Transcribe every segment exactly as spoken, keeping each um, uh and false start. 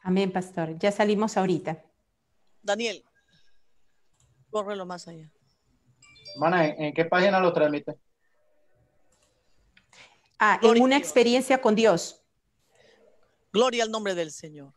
Amén, pastor. Ya salimos ahorita. Daniel, córrelo más allá. Hermana, ¿en, en qué página lo transmite? Ah, Gloria en a una Dios. experiencia con Dios. Gloria al nombre del Señor.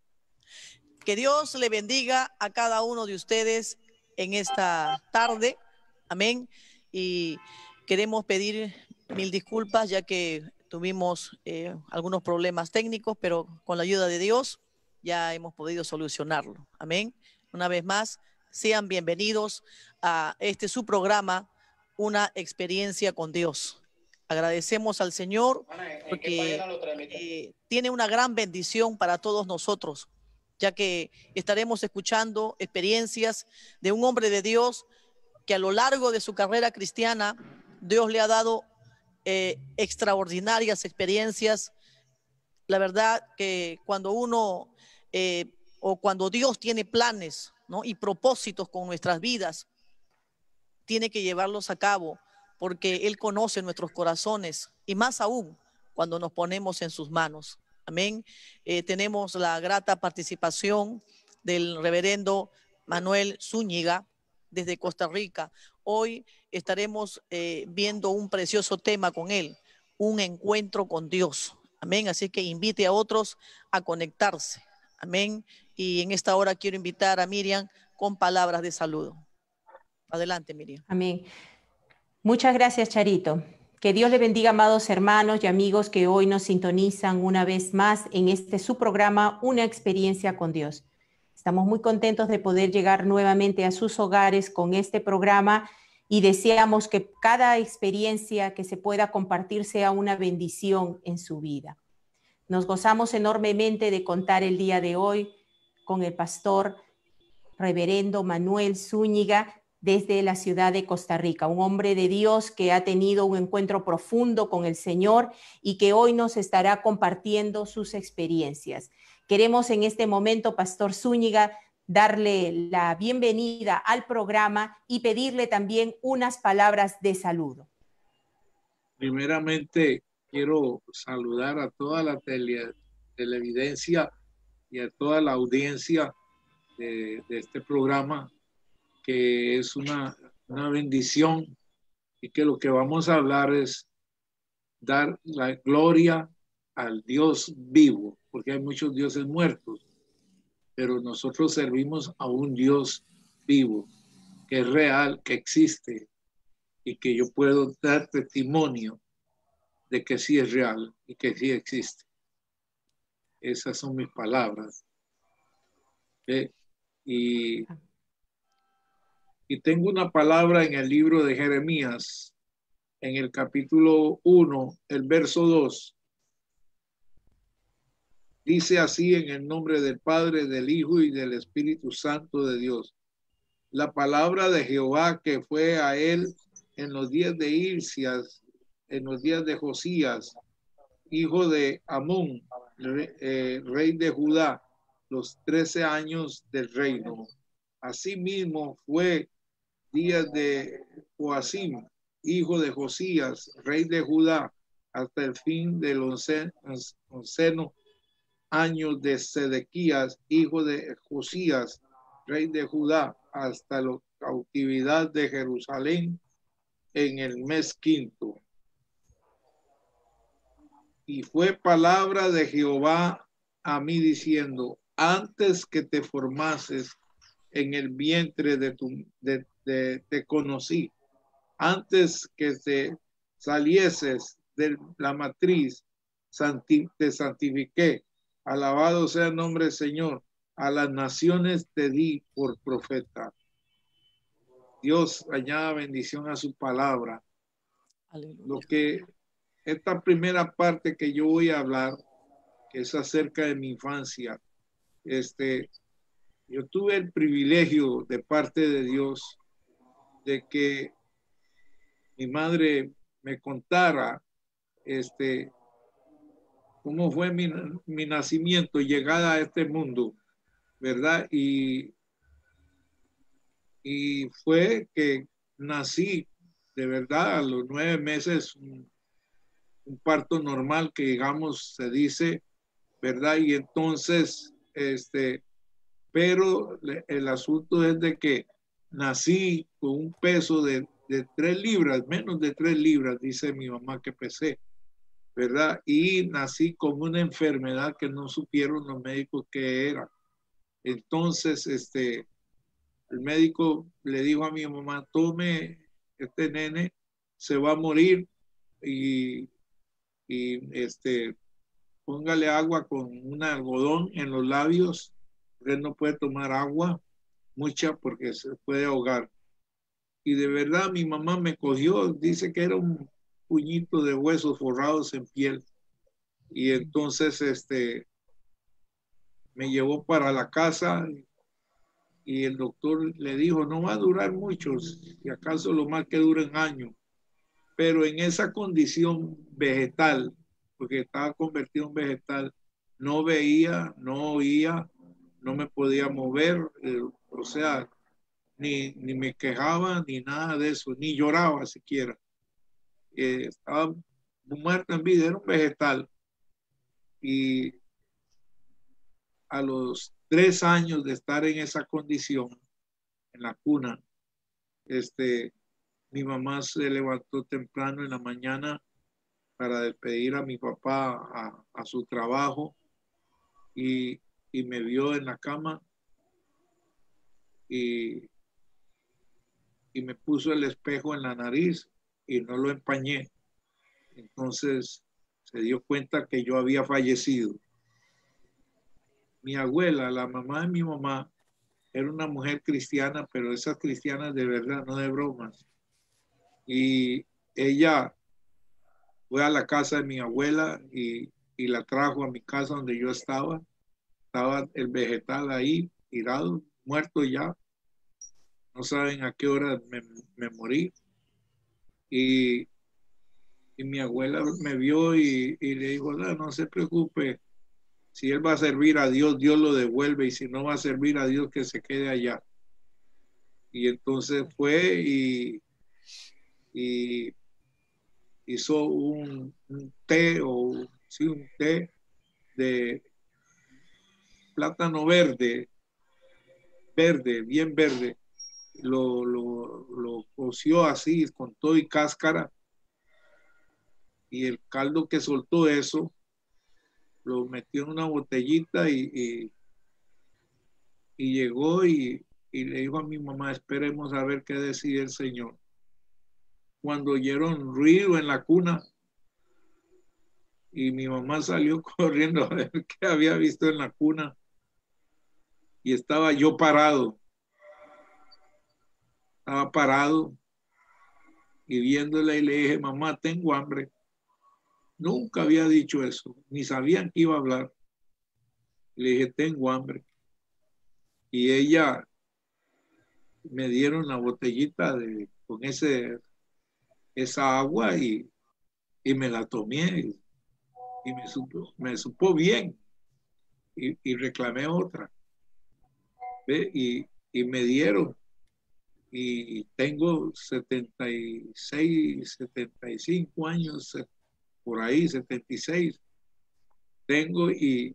Que Dios le bendiga a cada uno de ustedes en esta tarde. Amén. Y queremos pedir mil disculpas ya que tuvimos eh, algunos problemas técnicos, pero con la ayuda de Dios ya hemos podido solucionarlo. Amén. Una vez más, sean bienvenidos a este su programa, Una Experiencia con Dios. Agradecemos al Señor porque eh, tiene una gran bendición para todos nosotros, ya que estaremos escuchando experiencias de un hombre de Dios que a lo largo de su carrera cristiana, Dios le ha dado eh, extraordinarias experiencias. La verdad que cuando uno eh, o cuando Dios tiene planes, ¿no?, y propósitos con nuestras vidas, tiene que llevarlos a cabo porque Él conoce nuestros corazones y más aún cuando nos ponemos en sus manos. Amén. Eh, tenemos la grata participación del reverendo Manuel Zúñiga desde Costa Rica. Hoy estaremos eh, viendo un precioso tema con él, un encuentro con Dios. Amén. Así que invite a otros a conectarse. Amén. Y en esta hora quiero invitar a Miriam con palabras de saludo. Adelante, Miriam. Amén. Muchas gracias, Charito. Que Dios le bendiga, amados hermanos y amigos que hoy nos sintonizan una vez más en este su programa, Una Experiencia con Dios. Estamos muy contentos de poder llegar nuevamente a sus hogares con este programa y deseamos que cada experiencia que se pueda compartir sea una bendición en su vida. Nos gozamos enormemente de contar el día de hoy con el pastor reverendo Manuel Zúñiga, desde la ciudad de Costa Rica, un hombre de Dios que ha tenido un encuentro profundo con el Señor y que hoy nos estará compartiendo sus experiencias. Queremos en este momento, pastor Zúñiga, darle la bienvenida al programa y pedirle también unas palabras de saludo. Primeramente, quiero saludar a toda la tele, televidencia y a toda la audiencia de, de este programa, que es una, una bendición y que lo que vamos a hablar es dar la gloria al Dios vivo, porque hay muchos dioses muertos, pero nosotros servimos a un Dios vivo, que es real, que existe y que yo puedo dar testimonio de que sí es real y que sí existe. Esas son mis palabras. ¿Eh? Y Y tengo una palabra en el libro de Jeremías, en el capítulo uno, el verso dos. Dice así: en el nombre del Padre, del Hijo y del Espíritu Santo de Dios. La palabra de Jehová que fue a él en los días de Hilcias, en los días de Josías, hijo de Amón, rey, eh, rey de Judá, los trece años del reino. Asimismo fue días de Joacim, hijo de Josías, rey de Judá, hasta el fin del onceno año de Sedequías, hijo de Josías, rey de Judá, hasta la cautividad de Jerusalén en el mes quinto. Y fue palabra de Jehová a mí diciendo: antes que te formases en el vientre de tu de, de, te conocí, antes que te salieses de la matriz, santi, te santifiqué. Alabado sea el nombre del Señor. A las naciones te di por profeta. Dios añada bendición a su palabra. Aleluya. Lo que esta primera parte que yo voy a hablar, que es acerca de mi infancia, este, yo tuve el privilegio de parte de Dios de que mi madre me contara este, cómo fue mi, mi nacimiento, llegada a este mundo, ¿verdad? Y, y fue que nací de verdad a los nueve meses, un, un parto normal que digamos se dice, ¿verdad? Y entonces este, pero el asunto es de que nací con un peso de, de tres libras, menos de tres libras, dice mi mamá que pesé, ¿verdad? Y nací con una enfermedad que no supieron los médicos qué era. Entonces, este, el médico le dijo a mi mamá, tome, este nene se va a morir y, y este, póngale agua con un algodón en los labios, porque él no puede tomar agua, mucha, porque se puede ahogar. Y de verdad mi mamá me cogió, dice que era un puñito de huesos forrados en piel. Y entonces este, me llevó para la casa y el doctor le dijo, no va a durar mucho, si acaso lo más que dura un año. Pero en esa condición vegetal, porque estaba convertido en vegetal, no veía, no oía, no me podía mover, eh, o sea, ni, ni me quejaba, ni nada de eso, ni lloraba siquiera. Eh, estaba muerto en vida, era un vegetal. Y a los tres años de estar en esa condición, en la cuna, este, mi mamá se levantó temprano en la mañana para despedir a mi papá a, a su trabajo y, y me vio en la cama y, y me puso el espejo en la nariz y no lo empañé. Entonces se dio cuenta que yo había fallecido. Mi abuela, la mamá de mi mamá, era una mujer cristiana, pero esas cristianas de verdad, no de bromas. Y ella fue a la casa de mi abuela y, y la trajo a mi casa donde yo estaba. Estaba el vegetal ahí, tirado, muerto ya. No saben a qué hora me, me morí. Y, y mi abuela me vio y, y le dijo, no, no se preocupe. Si él va a servir a Dios, Dios lo devuelve. Y si no va a servir a Dios, que se quede allá. Y entonces fue y, y hizo un, un té o sí, un té de plátano verde, verde, bien verde. Lo, lo, lo coció así con todo y cáscara y el caldo que soltó eso lo metió en una botellita y, y, y llegó y, y le dijo a mi mamá, esperemos a ver qué decide el Señor. Cuando oyeron ruido en la cuna y mi mamá salió corriendo a ver qué había visto en la cuna y estaba yo parado, estaba parado y viéndola y le dije, mamá, tengo hambre. Nunca había dicho eso, ni sabían que iba a hablar. Le dije, tengo hambre. Y ella me dieron la botellita de, con ese, esa agua y, y me la tomé y me supo, me supo bien y, y reclamé otra. ¿Ve? Y, y me dieron y tengo setenta y seis, setenta y cinco años, por ahí, setenta y seis. Tengo y,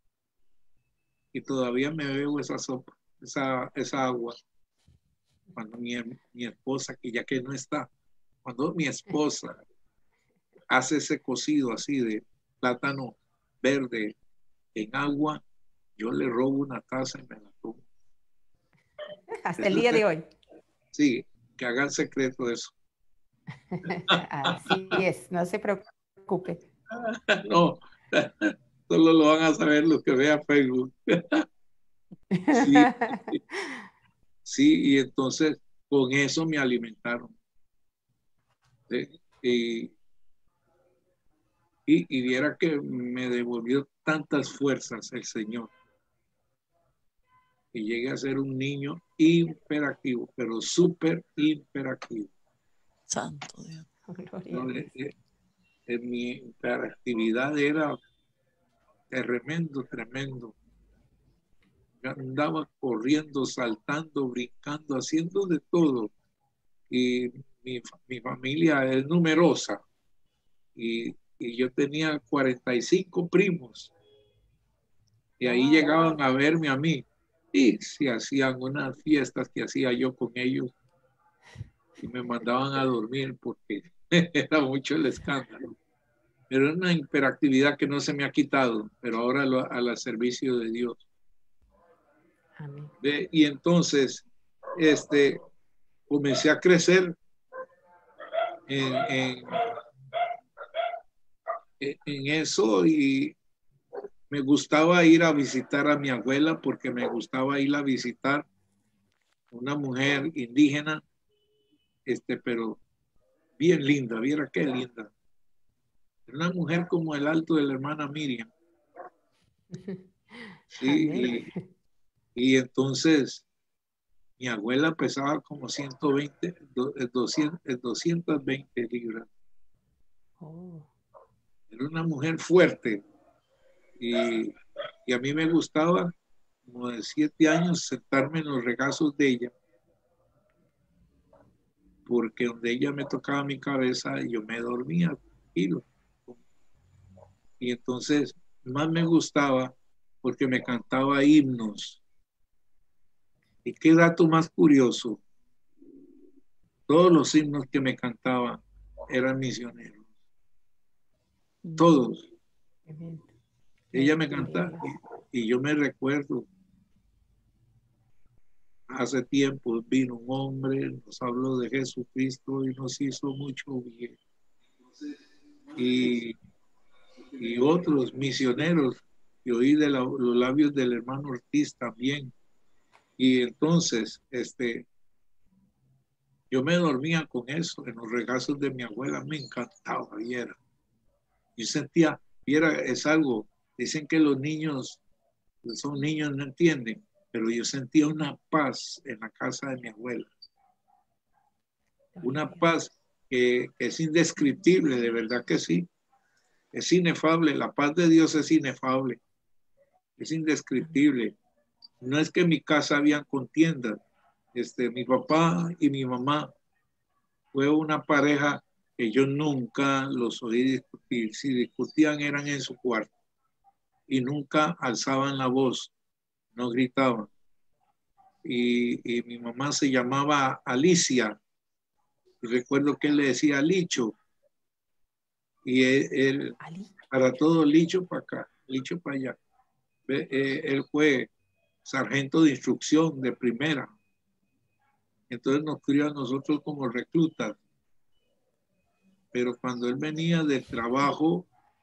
y todavía me bebo esa sopa, esa, esa agua. Cuando mi, mi esposa, que ya que no está, cuando mi esposa hace ese cocido así de plátano verde en agua, yo le robo una taza y me la tomo. Hasta el día de hoy. Sí, que hagan secreto de eso. Así es, no se preocupe. No, solo lo van a saber los que vean Facebook. Sí, sí, y entonces con eso me alimentaron. ¿Sí? Y, y, y viera que me devolvió tantas fuerzas el Señor. Y llegué a ser un niño hiperactivo, pero súper hiperactivo. Santo Dios. No, eh, eh, eh, mi hiperactividad era tremendo, tremendo. Yo andaba corriendo, saltando, brincando, haciendo de todo. Y mi, mi familia es numerosa. Y, y yo tenía cuarenta y cinco primos. Y ahí llegaban a verme a mí. Y se hacían unas fiestas que hacía yo con ellos. Y me mandaban a dormir porque era mucho el escándalo. Pero es una hiperactividad que no se me ha quitado, pero ahora lo, al servicio de Dios. Amén. ¿Ve? Y entonces, este, comencé a crecer en, en, en eso y me gustaba ir a visitar a mi abuela porque me gustaba ir a visitar una mujer indígena, este, pero bien linda, viera qué linda. Una mujer como el alto de la hermana Miriam. Sí, y, y entonces mi abuela pesaba como ciento veinte, doscientos, doscientas veinte libras. Oh. Era una mujer fuerte y, y a mí me gustaba, como de siete años, sentarme en los regazos de ella, porque donde ella me tocaba mi cabeza, yo me dormía tranquilo. Y entonces más me gustaba porque me cantaba himnos. Y qué dato más curioso, todos los himnos que me cantaba eran misioneros. Todos. Ella me cantaba y, y yo me recuerdo, hace tiempo vino un hombre, nos habló de Jesucristo y nos hizo mucho bien. Y, y otros misioneros que oí de la, los labios del hermano Ortiz también. Y entonces, este, yo me dormía con eso en los regazos de mi abuela, me encantaba, viera. Yo sentía, viera, es algo, dicen que los niños, son niños, no entienden, pero yo sentía una paz en la casa de mi abuela. Una paz que, que es indescriptible, de verdad que sí. Es inefable, la paz de Dios es inefable, es indescriptible. No es que en mi casa habían contiendas. Este, mi papá y mi mamá fue una pareja que yo nunca los oí discutir. Si discutían eran en su cuarto y nunca alzaban la voz, no gritaban. Y, y mi mamá se llamaba Alicia. Y recuerdo que él le decía Licho. Y él, él para todo Licho para acá, Licho para allá. Él fue sargento de instrucción de primera. Entonces nos crió a nosotros como reclutas. Pero cuando él venía del trabajo,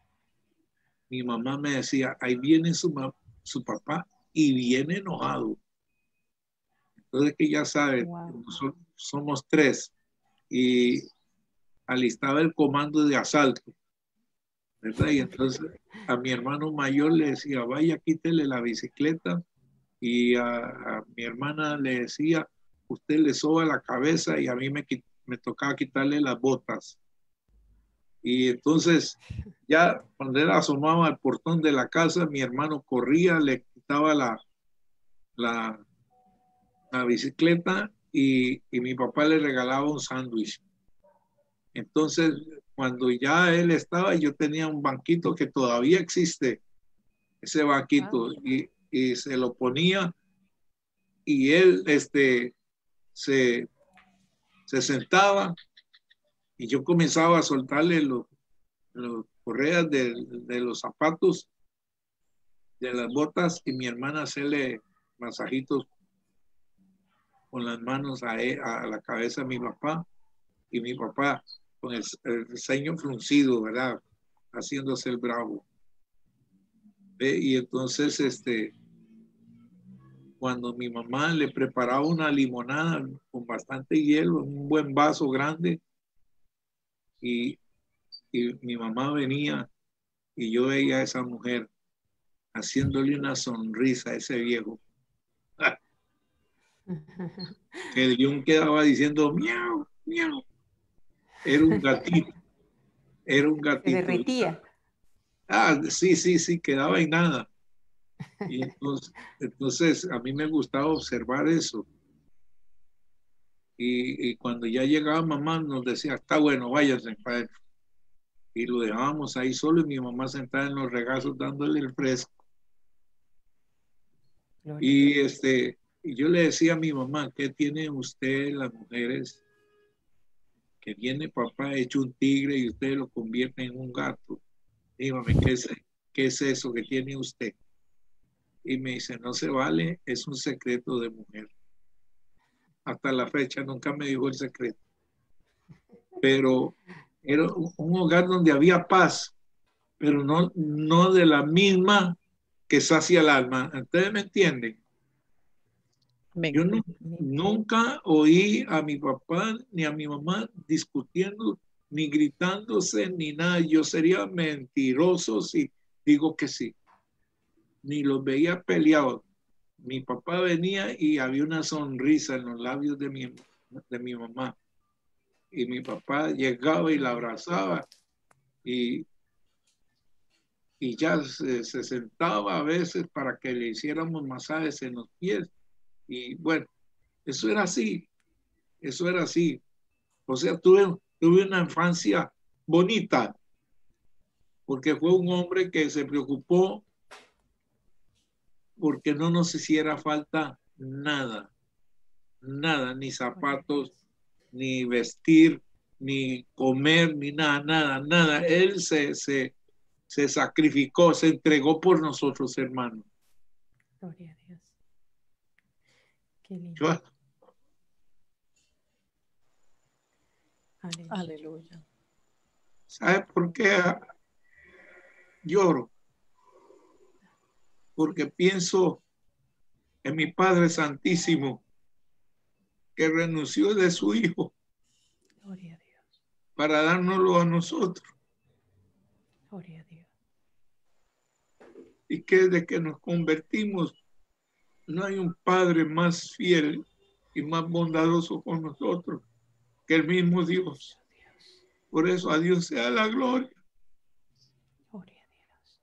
mi mamá me decía, ahí viene su, su papá y viene enojado. Entonces que ya saben, wow. Nosotros somos tres y alistaba el comando de asalto, ¿verdad? Y entonces a mi hermano mayor le decía, vaya, quítele la bicicleta, y a, a mi hermana le decía, usted le soba la cabeza, y a mí me, me tocaba quitarle las botas. Y entonces ya cuando él asomaba al portón de la casa, mi hermano corría, le quitaba la, la, la bicicleta y, y mi papá le regalaba un sándwich. Entonces, cuando ya él estaba, yo tenía un banquito que todavía existe, ese banquito, wow. y, y se lo ponía y él este, se, se sentaba y yo comenzaba a soltarle los, los correas de, de los zapatos, de las botas, y mi hermana hacerle masajitos con las manos a, él, a la cabeza de mi papá, y mi papá con el, el ceño fruncido, ¿verdad? Haciéndose el bravo. ¿Ve? Y entonces, este, cuando mi mamá le preparaba una limonada con bastante hielo, en un buen vaso grande, y, y mi mamá venía y yo veía a esa mujer haciéndole una sonrisa a ese viejo. Que el guión quedaba diciendo miau, miau. Era un gatito. Era un gatito. Se derretía. Ah, sí, sí, sí, quedaba en nada. Y entonces, entonces a mí me gustaba observar eso. Y, y cuando ya llegaba mamá nos decía, está bueno, váyanse, padre. Y lo dejábamos ahí solo y mi mamá sentada en los regazos dándole el fresco. Gloria. Y este, y yo le decía a mi mamá, ¿qué tiene usted las mujeres? Que viene papá hecho un tigre y usted lo convierte en un gato. Dígame, ¿qué es, qué es eso que tiene usted? Y me dice, no se vale, es un secreto de mujer. Hasta la fecha nunca me dijo el secreto. Pero era un, un hogar donde había paz, pero no, no de la misma que sacia el alma. ¿Ustedes me entienden? Amén. Yo no, nunca oí a mi papá ni a mi mamá discutiendo, ni gritándose, ni nada. Yo sería mentiroso si digo que sí. Ni los veía peleados. Mi papá venía y había una sonrisa en los labios de mi, de mi mamá. Y mi papá llegaba y la abrazaba y, y ya se, se sentaba a veces para que le hiciéramos masajes en los pies. Y bueno, eso era así, eso era así. O sea, tuve, tuve una infancia bonita, porque fue un hombre que se preocupó porque no nos hiciera falta nada, nada, ni zapatos, ni vestir, ni comer, ni nada, nada, nada. Él se, se, se sacrificó, se entregó por nosotros, hermanos. Gloria a Dios. Qué lindo. Yo, Aleluya. Aleluya. ¿sabe por qué lloro? Porque pienso en mi Padre Santísimo, que renunció de su Hijo Gloria a Dios. para dárnoslo a nosotros. Gloria a Dios. Y que desde que nos convertimos, no hay un Padre más fiel y más bondadoso con nosotros que el mismo Dios. Por eso a Dios sea la gloria. Gloria a Dios.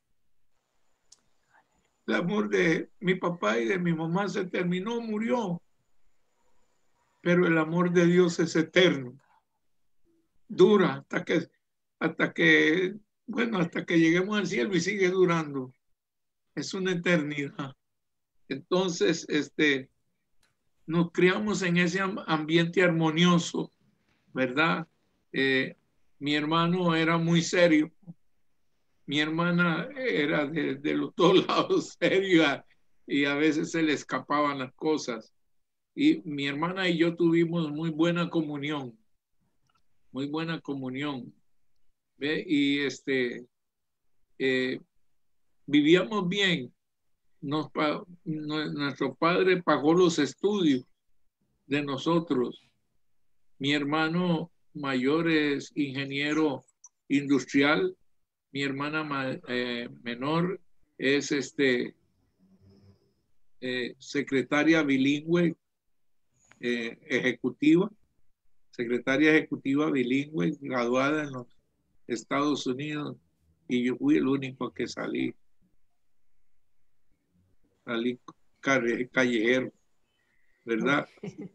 El amor de mi papá y de mi mamá se terminó, murió. Pero el amor de Dios es eterno. Dura hasta que, hasta que, bueno, hasta que lleguemos al cielo y sigue durando. Es una eternidad. Entonces, este, nos criamos en ese ambiente armonioso, ¿verdad? Eh, mi hermano era muy serio. Mi hermana era de, de los dos lados seria y a veces se le escapaban las cosas. Y mi hermana y yo tuvimos muy buena comunión, muy buena comunión. ¿Ve? Y este, eh, vivíamos bien. Nos, nuestro padre pagó los estudios de nosotros. Mi hermano mayor es ingeniero industrial. Mi hermana eh, menor es este, eh, secretaria bilingüe eh, ejecutiva, secretaria ejecutiva bilingüe, graduada en los Estados Unidos, y yo fui el único que salí, salí callejero, ¿verdad?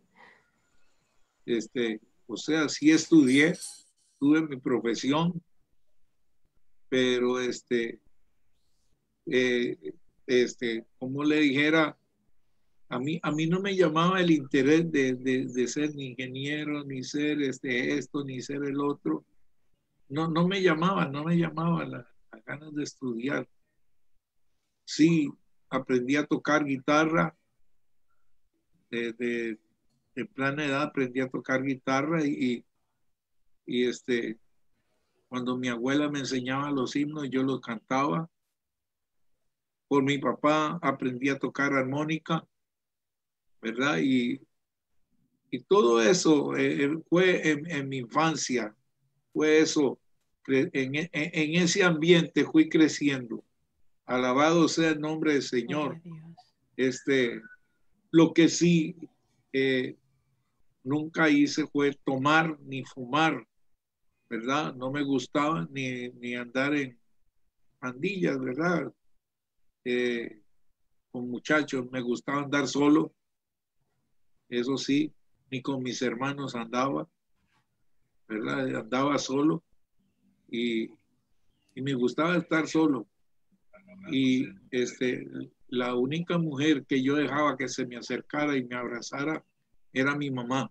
Este, o sea, sí estudié, tuve mi profesión, pero este, eh, este, como le dijera, a mí, a mí no me llamaba el interés de, de, de ser ni ingeniero, ni ser este, esto, ni ser el otro. No, no me llamaba, no me llamaba las la ganas de estudiar. Sí, aprendí a tocar guitarra. De, de, de plana edad aprendí a tocar guitarra y, y este, cuando mi abuela me enseñaba los himnos, yo los cantaba. Por mi papá aprendí a tocar armónica, ¿verdad? Y, y todo eso eh, fue en, en mi infancia, fue eso, en, en, en ese ambiente fui creciendo. Alabado sea el nombre del Señor. Este, lo que sí eh, nunca hice fue tomar ni fumar, ¿verdad? No me gustaba ni, ni andar en pandillas, ¿verdad? Eh, con muchachos, me gustaba andar solo, eso sí, ni con mis hermanos andaba, ¿verdad? Andaba solo y, y me gustaba estar solo. Y este, la única mujer que yo dejaba que se me acercara y me abrazara era mi mamá.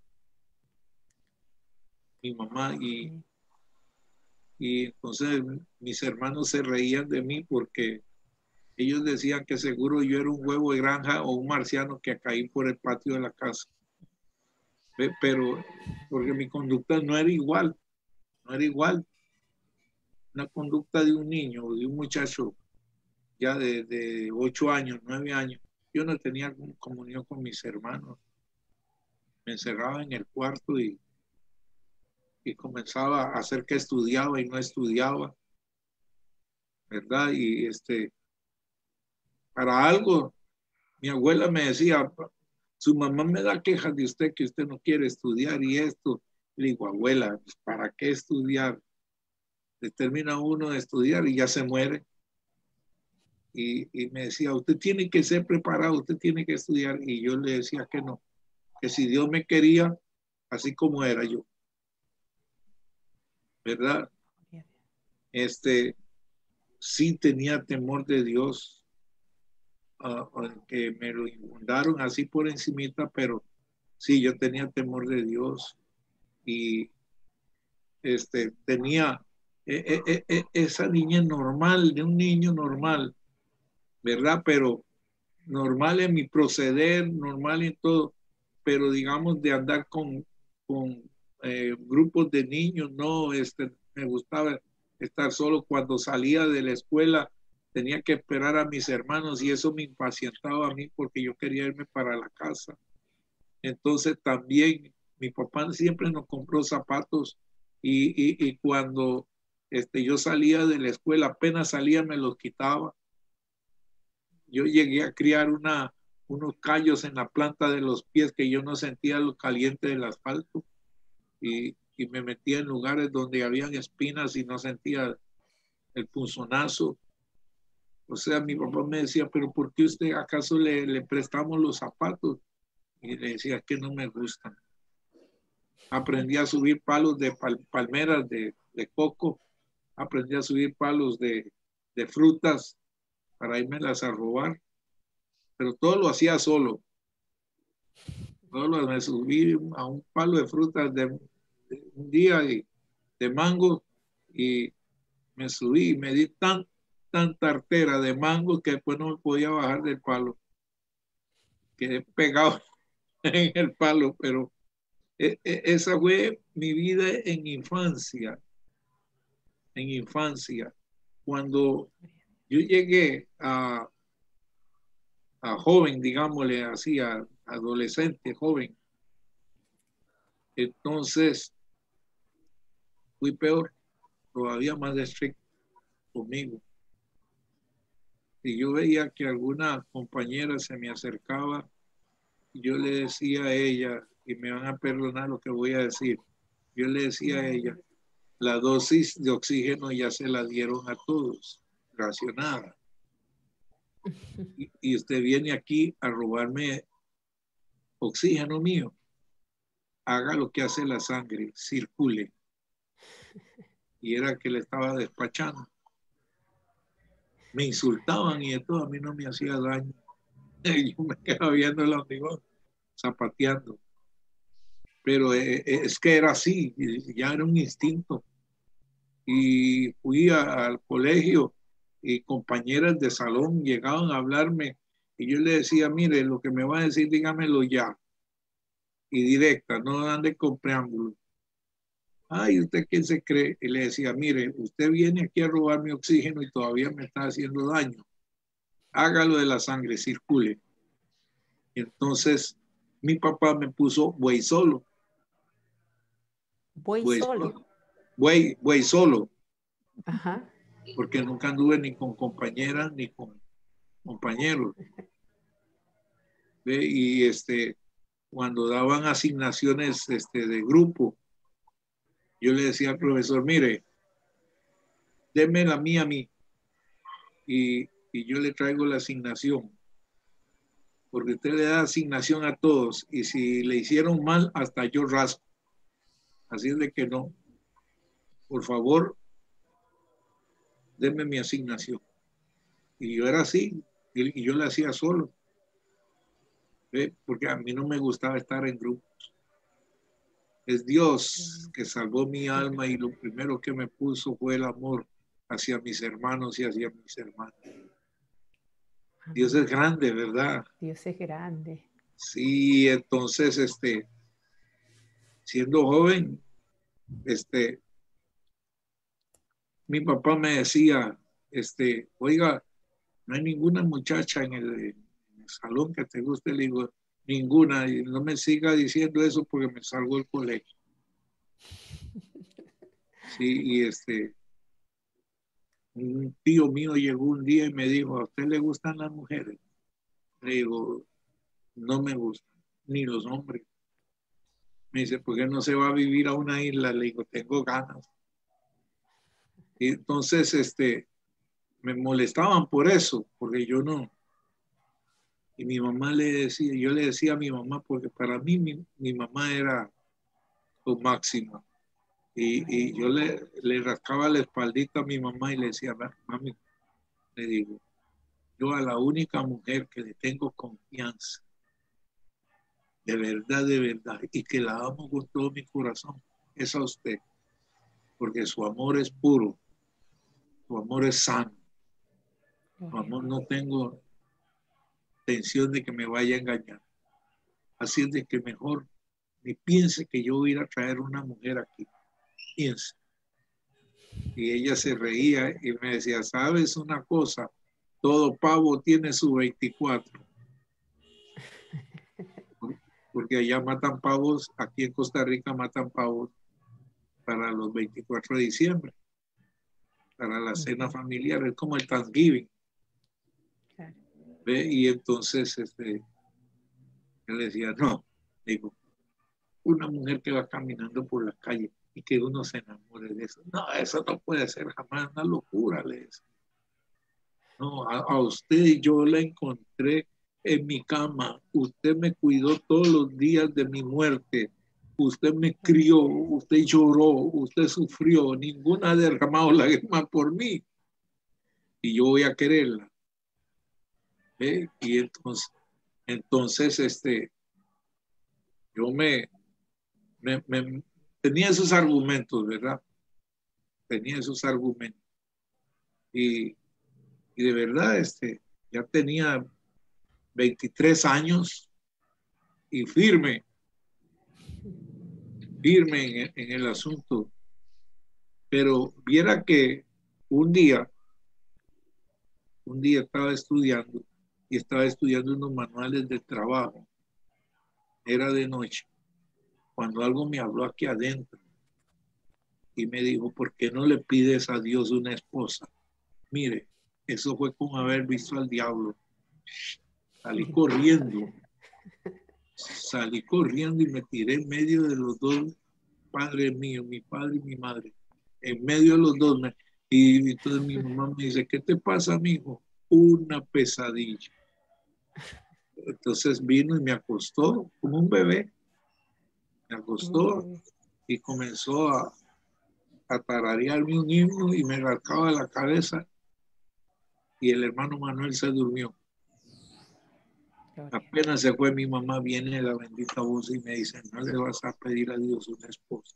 Mi mamá y, y entonces mis hermanos se reían de mí porque ellos decían que seguro yo era un huevo de granja o un marciano que caí por el patio de la casa. Pero porque mi conducta no era igual, no era igual. Una conducta de un niño o de un muchacho ya de, de ocho años, nueve años. Yo no tenía comunión con mis hermanos. Me encerraba en el cuarto y, y comenzaba a hacer que estudiaba y no estudiaba, ¿verdad? Y este, para algo, mi abuela me decía, su mamá me da quejas de usted que usted no quiere estudiar y esto. Le digo, abuela, pues, ¿para qué estudiar? Se termina uno de estudiar y ya se muere. Y, y me decía, usted tiene que ser preparado, usted tiene que estudiar. Y yo le decía que no, que si Dios me quería, así como era yo. ¿Verdad? Este, sí tenía temor de Dios, uh, que me lo infundaron así por encimita, pero sí, yo tenía temor de Dios y este, tenía eh, eh, eh, esa niña normal, de un niño normal, ¿verdad? Pero normal en mi proceder, normal en todo, pero digamos de andar con, con eh, grupos de niños, no, este, me gustaba estar solo. Cuando salía de la escuela tenía que esperar a mis hermanos y eso me impacientaba a mí porque yo quería irme para la casa. Entonces también mi papá siempre nos compró zapatos y, y, y cuando este, yo salía de la escuela, apenas salía me los quitaba. Yo llegué a criar una, unos callos en la planta de los pies que yo no sentía lo caliente del asfalto y, y me metía en lugares donde habían espinas y no sentía el punzonazo. O sea, mi papá me decía, pero ¿por qué usted acaso le, le prestamos los zapatos? Y le decía que no me gustan. Aprendí a subir palos de pal, palmeras de, de coco, aprendí a subir palos de, de frutas para irmelas a robar, pero todo lo hacía solo. Todo lo, me subí a un palo de frutas de, de un día y, de mango y me subí y me di tan, tanta artera de mango que después no me podía bajar del palo. Quedé pegado en el palo, pero e, e, esa fue mi vida en infancia. En infancia. Cuando yo llegué a, a joven, digámosle así, a adolescente, joven, entonces fui peor, todavía más estricto conmigo. Y yo veía que alguna compañera se me acercaba, y yo le decía a ella, y me van a perdonar lo que voy a decir, yo le decía a ella, la dosis de oxígeno ya se la dieron a todos, racionada. Y, y usted viene aquí a robarme oxígeno mío. Haga lo que hace la sangre, circule. Y era que le estaba despachando. Me insultaban y de todo, a mí no me hacía daño. Yo me quedaba viendo el hormigón, zapateando. Pero es que era así, ya era un instinto. Y fui a, al colegio y compañeras de salón llegaban a hablarme y yo le decía, mire, lo que me va a decir, dígamelo ya. Y directa, no ande con preámbulos. Ay, ¿usted quién se cree? Y le decía, mire, usted viene aquí a robar mi oxígeno y todavía me está haciendo daño. Hágalo de la sangre, circule. Y entonces mi papá me puso buey solo. Buey, buey solo. solo. Buey, buey solo. Ajá. Porque nunca anduve ni con compañeras ni con compañeros. ¿Ve? Y este, cuando daban asignaciones este, de grupo, yo le decía al profesor, mire, déme la mía a mí y, y yo le traigo la asignación. Porque usted le da asignación a todos y si le hicieron mal, hasta yo raspo. Así es de que no. Por favor, déme mi asignación. Y yo era así, Y, y yo la hacía solo. ¿Ve? Porque a mí no me gustaba estar en grupos. Es Dios que salvó mi alma y lo primero que me puso fue el amor hacia mis hermanos y hacia mis hermanas. Dios es grande, ¿verdad? Dios es grande. Sí, entonces, este, siendo joven, este, mi papá me decía, este, oiga, no hay ninguna muchacha en el, en el salón que te guste. Le digo, ninguna, y no me siga diciendo eso porque me salgo del colegio. Sí, y este, un tío mío llegó un día y me dijo, ¿a usted le gustan las mujeres? Le digo, no me gustan, ni los hombres. Me dice, ¿por qué no se va a vivir a una isla? Le digo, tengo ganas. Y entonces, este, me molestaban por eso, porque yo no. Y mi mamá le decía, yo le decía a mi mamá, porque para mí mi, mi mamá era lo máximo. Y, y yo le, le rascaba la espaldita a mi mamá y le decía, mami, le digo, yo a la única mujer que le tengo confianza, de verdad, de verdad, y que la amo con todo mi corazón, es a usted, porque su amor es puro, su amor es sano, su amor no tengo intención de que me vaya a engañar. Así es de que mejor ni piense que yo voy a ir a traer una mujer aquí, piense. Y ella se reía y me decía, ¿sabes una cosa? Todo pavo tiene su veinticuatro. Porque allá matan pavos, aquí en Costa Rica matan pavos para los veinticuatro de diciembre, para la cena familiar, es como el Thanksgiving. ¿Ve? Y entonces este, él decía, no, digo, una mujer que va caminando por la calle y que uno se enamore de eso. No, eso no puede ser jamás, una locura, le decía. No, a, a usted yo la encontré en mi cama. Usted me cuidó todos los días de mi muerte. Usted me crió, usted lloró, usted sufrió. Ninguna ha derramado lágrimas por mí. Y yo voy a quererla. ¿Eh? Y entonces, entonces, este, yo me, me, me tenía esos argumentos, ¿verdad? Tenía esos argumentos. Y, y de verdad, este, ya tenía veintitrés años y firme, firme en, en el asunto. Pero viera que un día, un día estaba estudiando y estaba estudiando unos manuales de trabajo. Era de noche, cuando algo me habló aquí adentro y me dijo, ¿por qué no le pides a Dios una esposa? Mire, eso fue como haber visto al diablo. Salí corriendo, salí corriendo y me tiré en medio de los dos padres míos, mi padre y mi madre. En medio de los dos. Me, y entonces mi mamá me dice, ¿qué te pasa, mijo? Una pesadilla. Entonces vino y me acostó como un bebé. Me acostó y comenzó a, a tararearme un himno y me rascaba la cabeza y el hermano Manuel se durmió. Apenas se fue mi mamá, viene la bendita voz y me dice, no le vas a pedir a Dios una esposa.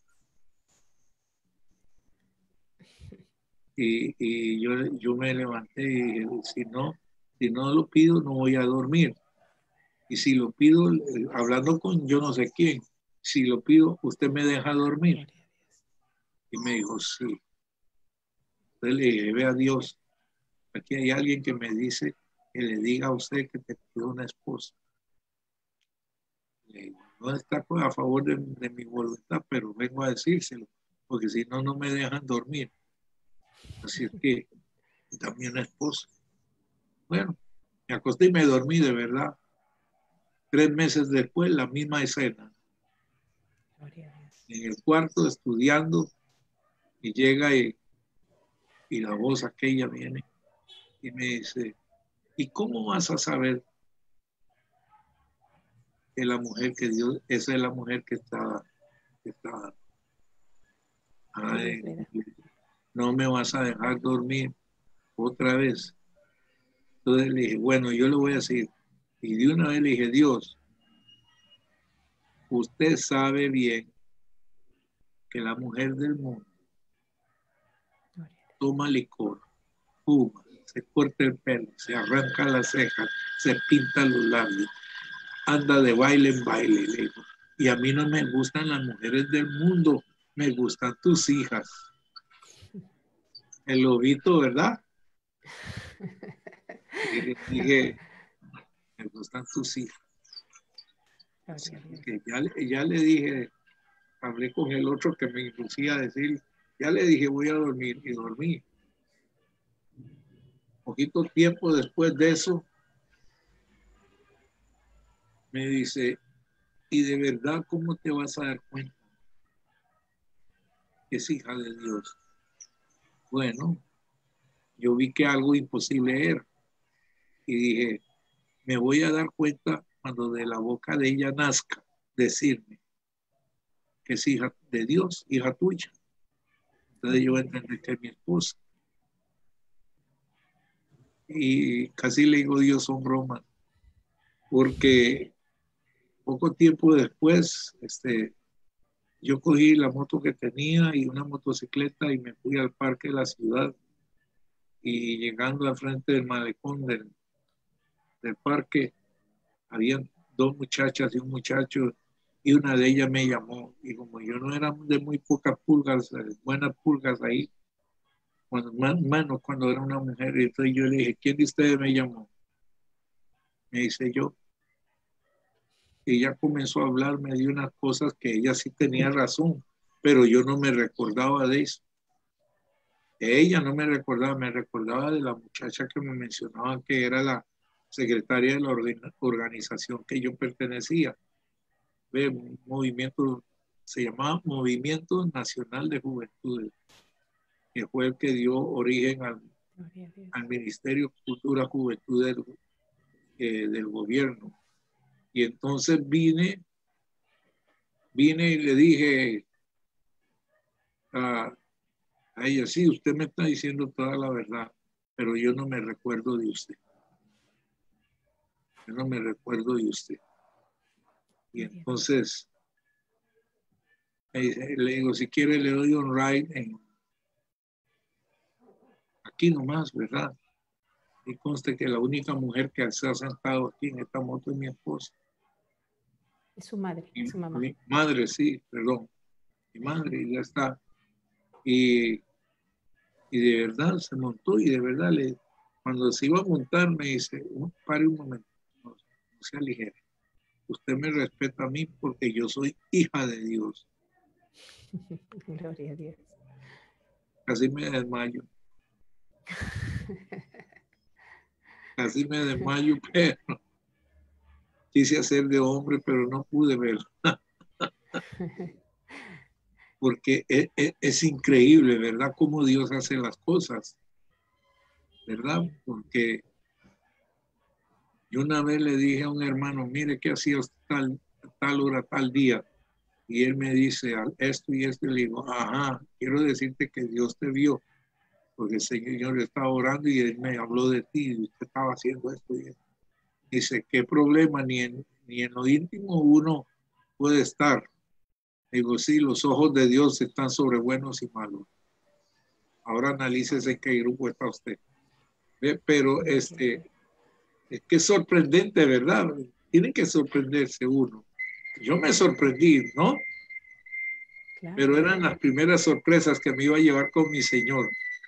Y, y yo, yo me levanté y dije, si no, si no lo pido, no voy a dormir. Y si lo pido, eh, hablando con yo no sé quién, si lo pido, usted me deja dormir. Y me dijo, sí. Entonces le dije, ve a Dios, aquí hay alguien que me dice que le diga a usted que te pido una esposa. Le digo, no está a favor de, de mi voluntad, pero vengo a decírselo, porque si no, no me dejan dormir. Así es que también una esposa. Bueno, me acosté y me dormí de verdad. Tres meses después, la misma escena. En el cuarto estudiando y llega y, y la voz aquella viene y me dice, ¿y cómo vas a saber que la mujer que Dios, esa es la mujer que está, que está, ay, no me vas a dejar dormir otra vez? Entonces le dije, bueno, yo le voy a decir. Y de una vez le dije, Dios, usted sabe bien que la mujer del mundo toma licor, fuma, se corta el pelo, se arranca las cejas, se pinta los labios, anda de baile en baile, le digo. Y a mí no me gustan las mujeres del mundo, me gustan tus hijas. El lobito, ¿verdad? Y le dije, me gustan tus hijas. Así que ya, ya le dije, hablé con el otro que me inducía a decir, ya le dije, voy a dormir, y dormí. Poquito tiempo después de eso, me dice, ¿y de verdad cómo te vas a dar cuenta que es hija de Dios? Bueno, yo vi que algo imposible era. Y dije, me voy a dar cuenta cuando de la boca de ella nazca decirme que es hija de Dios, hija tuya. Entonces yo entendí que es mi esposa. Y casi le digo Dios son bromas, porque poco tiempo después, este, yo cogí la moto que tenía y una motocicleta y me fui al parque de la ciudad. Y llegando al frente del malecón del, del parque, habían dos muchachas y un muchacho, y una de ellas me llamó. Y como yo no era de muy pocas pulgas, buenas pulgas ahí, cuando, menos cuando era una mujer, y entonces yo le dije, ¿quién de ustedes me llamó? Me dice yo. Y ella comenzó a hablarme de unas cosas que ella sí tenía razón, pero yo no me recordaba de eso. Ella no me recordaba, me recordaba de la muchacha que me mencionaba que era la secretaria de la organización que yo pertenecía. Ve, un movimiento, se llamaba Movimiento Nacional de Juventudes, que fue el que dio origen al, al Ministerio de Cultura Juventud del, eh, del gobierno. Y entonces vine, vine y le dije a, a ella, sí, usted me está diciendo toda la verdad, pero yo no me recuerdo de usted. Yo no me recuerdo de usted. Y entonces le digo, si quiere le doy un ride en, aquí nomás, ¿verdad? Y conste que la única mujer que se ha sentado aquí en esta moto es mi esposa. Es su madre, mi, su mamá. Mi madre, sí, perdón. Mi madre, y ya está. Y, y de verdad se montó y de verdad le, cuando se iba a montar me dice, pare un momento, no, no se aligere. Usted me respeta a mí porque yo soy hija de Dios. Gloria a Dios. Casi me desmayo. Casi me desmayo, pero quise hacer de hombre, pero no pude ver. Porque es, es, es increíble, ¿verdad? Cómo Dios hace las cosas, ¿verdad? Porque yo una vez le dije a un hermano, mire, ¿qué hacías tal, tal hora, tal día? Y él me dice esto y esto, y le digo, ajá, quiero decirte que Dios te vio, porque el Señor estaba orando y él me habló de ti, y usted estaba haciendo esto y esto. Dice, ¿qué problema? Ni en, ni en lo íntimo uno puede estar. Digo, sí, los ojos de Dios están sobre buenos y malos. Ahora analícese en qué grupo está usted. ¿Ve? Pero este, es que es sorprendente, ¿verdad? Tiene que sorprenderse uno. Yo me sorprendí, ¿no? Claro. Pero eran las primeras sorpresas que me iba a llevar con mi Señor.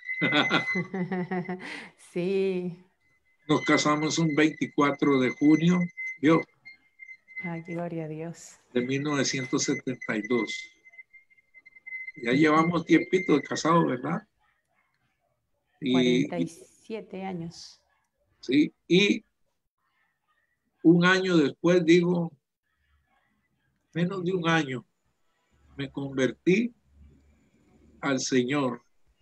Sí. Nos casamos un veinticuatro de junio, ¿vio? Ay, gloria a Dios. De mil novecientos setenta y dos. Ya llevamos tiempito de casado, ¿verdad? Y, cuarenta y siete años. Sí, y un año después, digo, menos de un año, me convertí al Señor.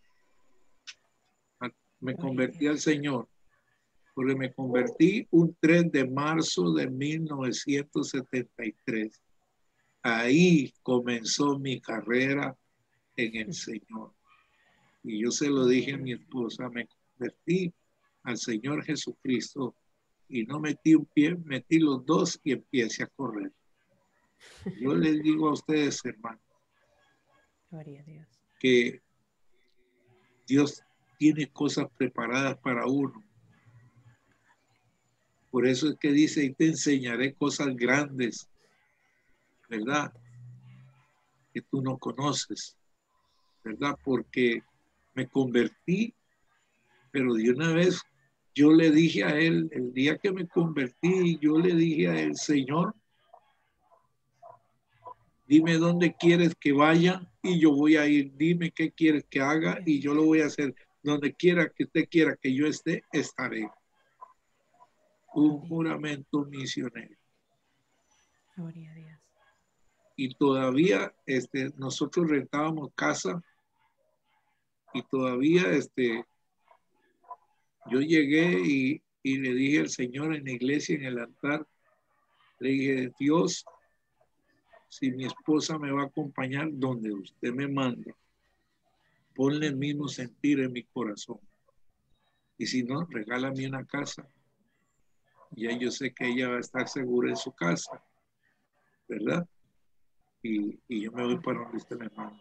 Me convertí al Señor, porque me convertí un tres de marzo de mil novecientos setenta y tres. Ahí comenzó mi carrera en el Señor. Y yo se lo dije a mi esposa, me convertí al Señor Jesucristo y no metí un pie, metí los dos y empecé a correr. Yo les digo a ustedes, hermanos, Gloria a Dios. que Dios tiene cosas preparadas para uno. Por eso es que dice, y te enseñaré cosas grandes, ¿verdad? Que tú no conoces, ¿verdad? Porque me convertí, pero de una vez yo le dije a él, el día que me convertí, yo le dije a él, Señor, dime dónde quieres que vaya y yo voy a ir. Dime qué quieres que haga y yo lo voy a hacer. Donde quiera que usted quiera que yo esté, estaré. Un juramento misionero. Gloria a Dios. Y todavía este, nosotros rentábamos casa y todavía este, yo llegué y, y le dije al Señor en la iglesia, en el altar, le dije, Dios, si mi esposa me va a acompañar donde usted me mande, ponle el mismo sentir en mi corazón. Y si no, regálame una casa. Ya yo sé que ella va a estar segura en su casa, ¿verdad? Y, y yo me voy para donde usted me manda.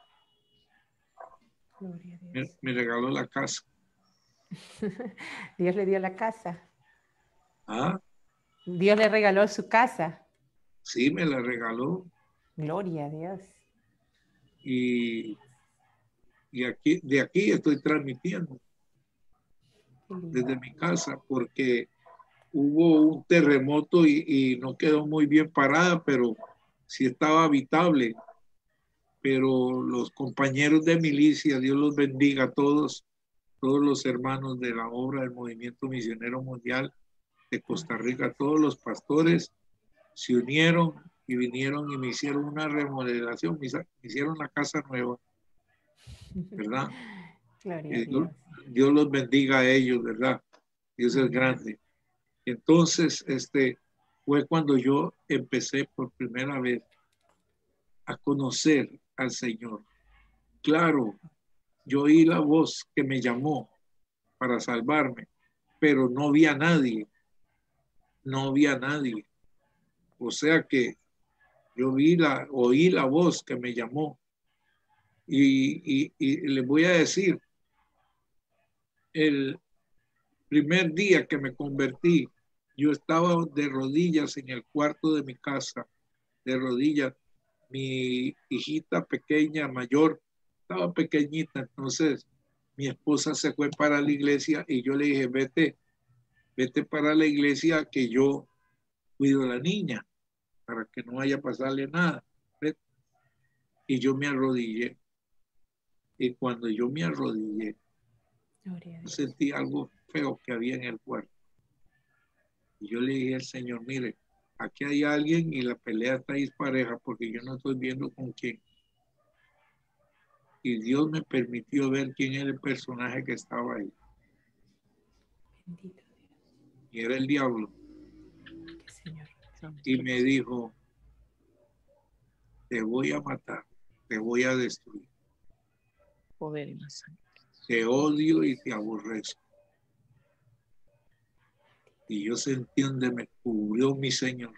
Gloria a Me, Dios. me regaló la casa. Dios le dio la casa. Ah, Dios le regaló su casa. sí, me la regaló. Gloria a Dios. Y, y aquí, de aquí estoy transmitiendo Qué lindo. desde mi casa porque hubo un terremoto y, y no quedó muy bien parada, pero sí estaba habitable. Pero los compañeros de milicia, Dios los bendiga a todos, todos los hermanos de la obra del Movimiento Misionero Mundial de Costa Rica, todos los pastores se unieron y vinieron y me hicieron una remodelación, me hicieron la casa nueva, ¿verdad? Gloria a Y Dios, Dios. Dios los bendiga a ellos, ¿verdad? Dios es grande. Entonces, este, fue cuando yo empecé por primera vez a conocer al Señor. Claro, yo oí la voz que me llamó para salvarme, pero no vi a nadie, no vi a nadie. O sea que yo vi la, oí la voz que me llamó. Y, y, y les voy a decir, el primer día que me convertí, yo estaba de rodillas en el cuarto de mi casa, de rodillas. Mi hijita pequeña, mayor, estaba pequeñita, entonces mi esposa se fue para la iglesia y yo le dije, vete, vete para la iglesia que yo cuido a la niña, para que no vaya a pasarle nada. Vete. Y yo me arrodillé. Y cuando yo me arrodillé, Gloria a Dios. sentí algo feo que había en el cuarto. Y yo le dije al Señor, mire, aquí hay alguien y la pelea está dispareja porque yo no estoy viendo con quién. Y Dios me permitió ver quién era el personaje que estaba ahí. Bendito Dios. Y era el diablo. Qué Señor. Y me dijo, te voy a matar, te voy a destruir. Poder en la sangre. Te odio y te aborrezco. Y yo sentí donde me cubrió mi Señor.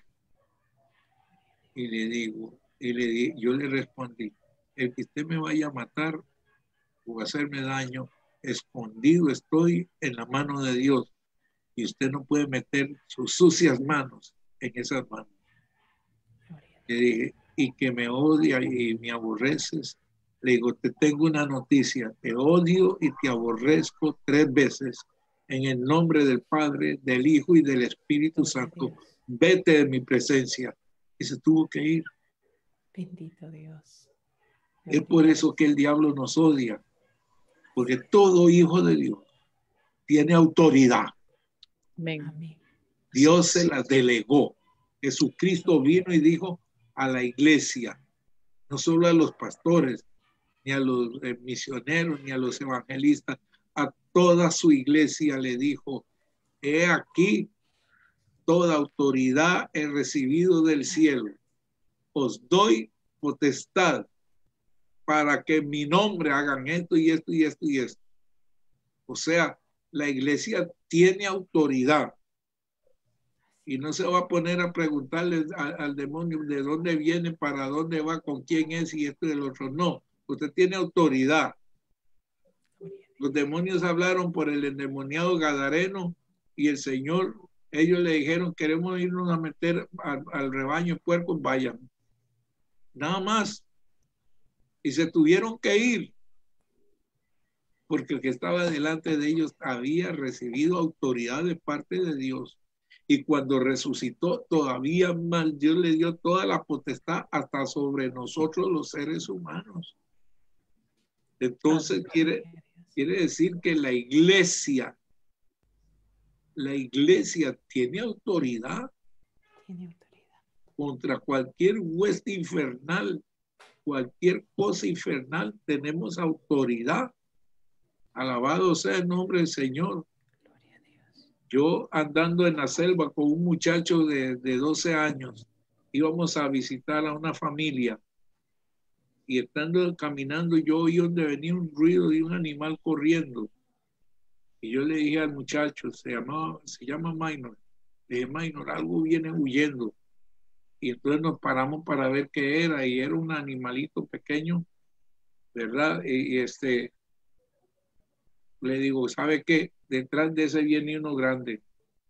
Y le digo, y le di, yo le respondí, el que usted me vaya a matar o a hacerme daño, escondido estoy en la mano de Dios. Y usted no puede meter sus sucias manos en esas manos. Le dije, y que me odia y me aborreces. Le digo, te tengo una noticia, te odio y te aborrezco tres veces. En el nombre del Padre, del Hijo y del Espíritu Santo, vete de mi presencia. Y se tuvo que ir. Bendito Dios. Es por eso que el diablo nos odia. Porque todo hijo de Dios tiene autoridad. Amén. Amén. Dios se la delegó. Jesucristo vino y dijo a la iglesia, no solo a los pastores, ni a los eh, misioneros, ni a los evangelistas, a toda su iglesia le dijo, he aquí, toda autoridad he recibido del cielo. Os doy potestad para que en mi nombre hagan esto y esto y esto y esto. O sea, la iglesia tiene autoridad. Y no se va a poner a preguntarle al, al demonio de dónde viene, para dónde va, con quién es y esto y el otro. No, usted tiene autoridad. Los demonios hablaron por el endemoniado gadareno y el Señor, ellos le dijeron, queremos irnos a meter al, al rebaño puercos, vayan. Nada más. Y se tuvieron que ir, porque el que estaba delante de ellos había recibido autoridad de parte de Dios. Y cuando resucitó, todavía más, Dios le dio toda la potestad hasta sobre nosotros los seres humanos. Entonces quiere, quiere decir que la iglesia, la iglesia tiene autoridad, Tiene autoridad contra cualquier hueste infernal, cualquier cosa infernal, tenemos autoridad. Alabado sea el nombre del Señor. Gloria a Dios. Yo andando en la selva con un muchacho de, de doce años, íbamos a visitar a una familia y estando caminando yo oí donde venía un ruido de un animal corriendo. Y yo le dije al muchacho, se, llamaba, se llama Minor, le dije, Minor, algo viene huyendo. Y entonces nos paramos para ver qué era, y era un animalito pequeño, ¿verdad? Y, y este, le digo, ¿sabe qué? Detrás de ese viene uno grande.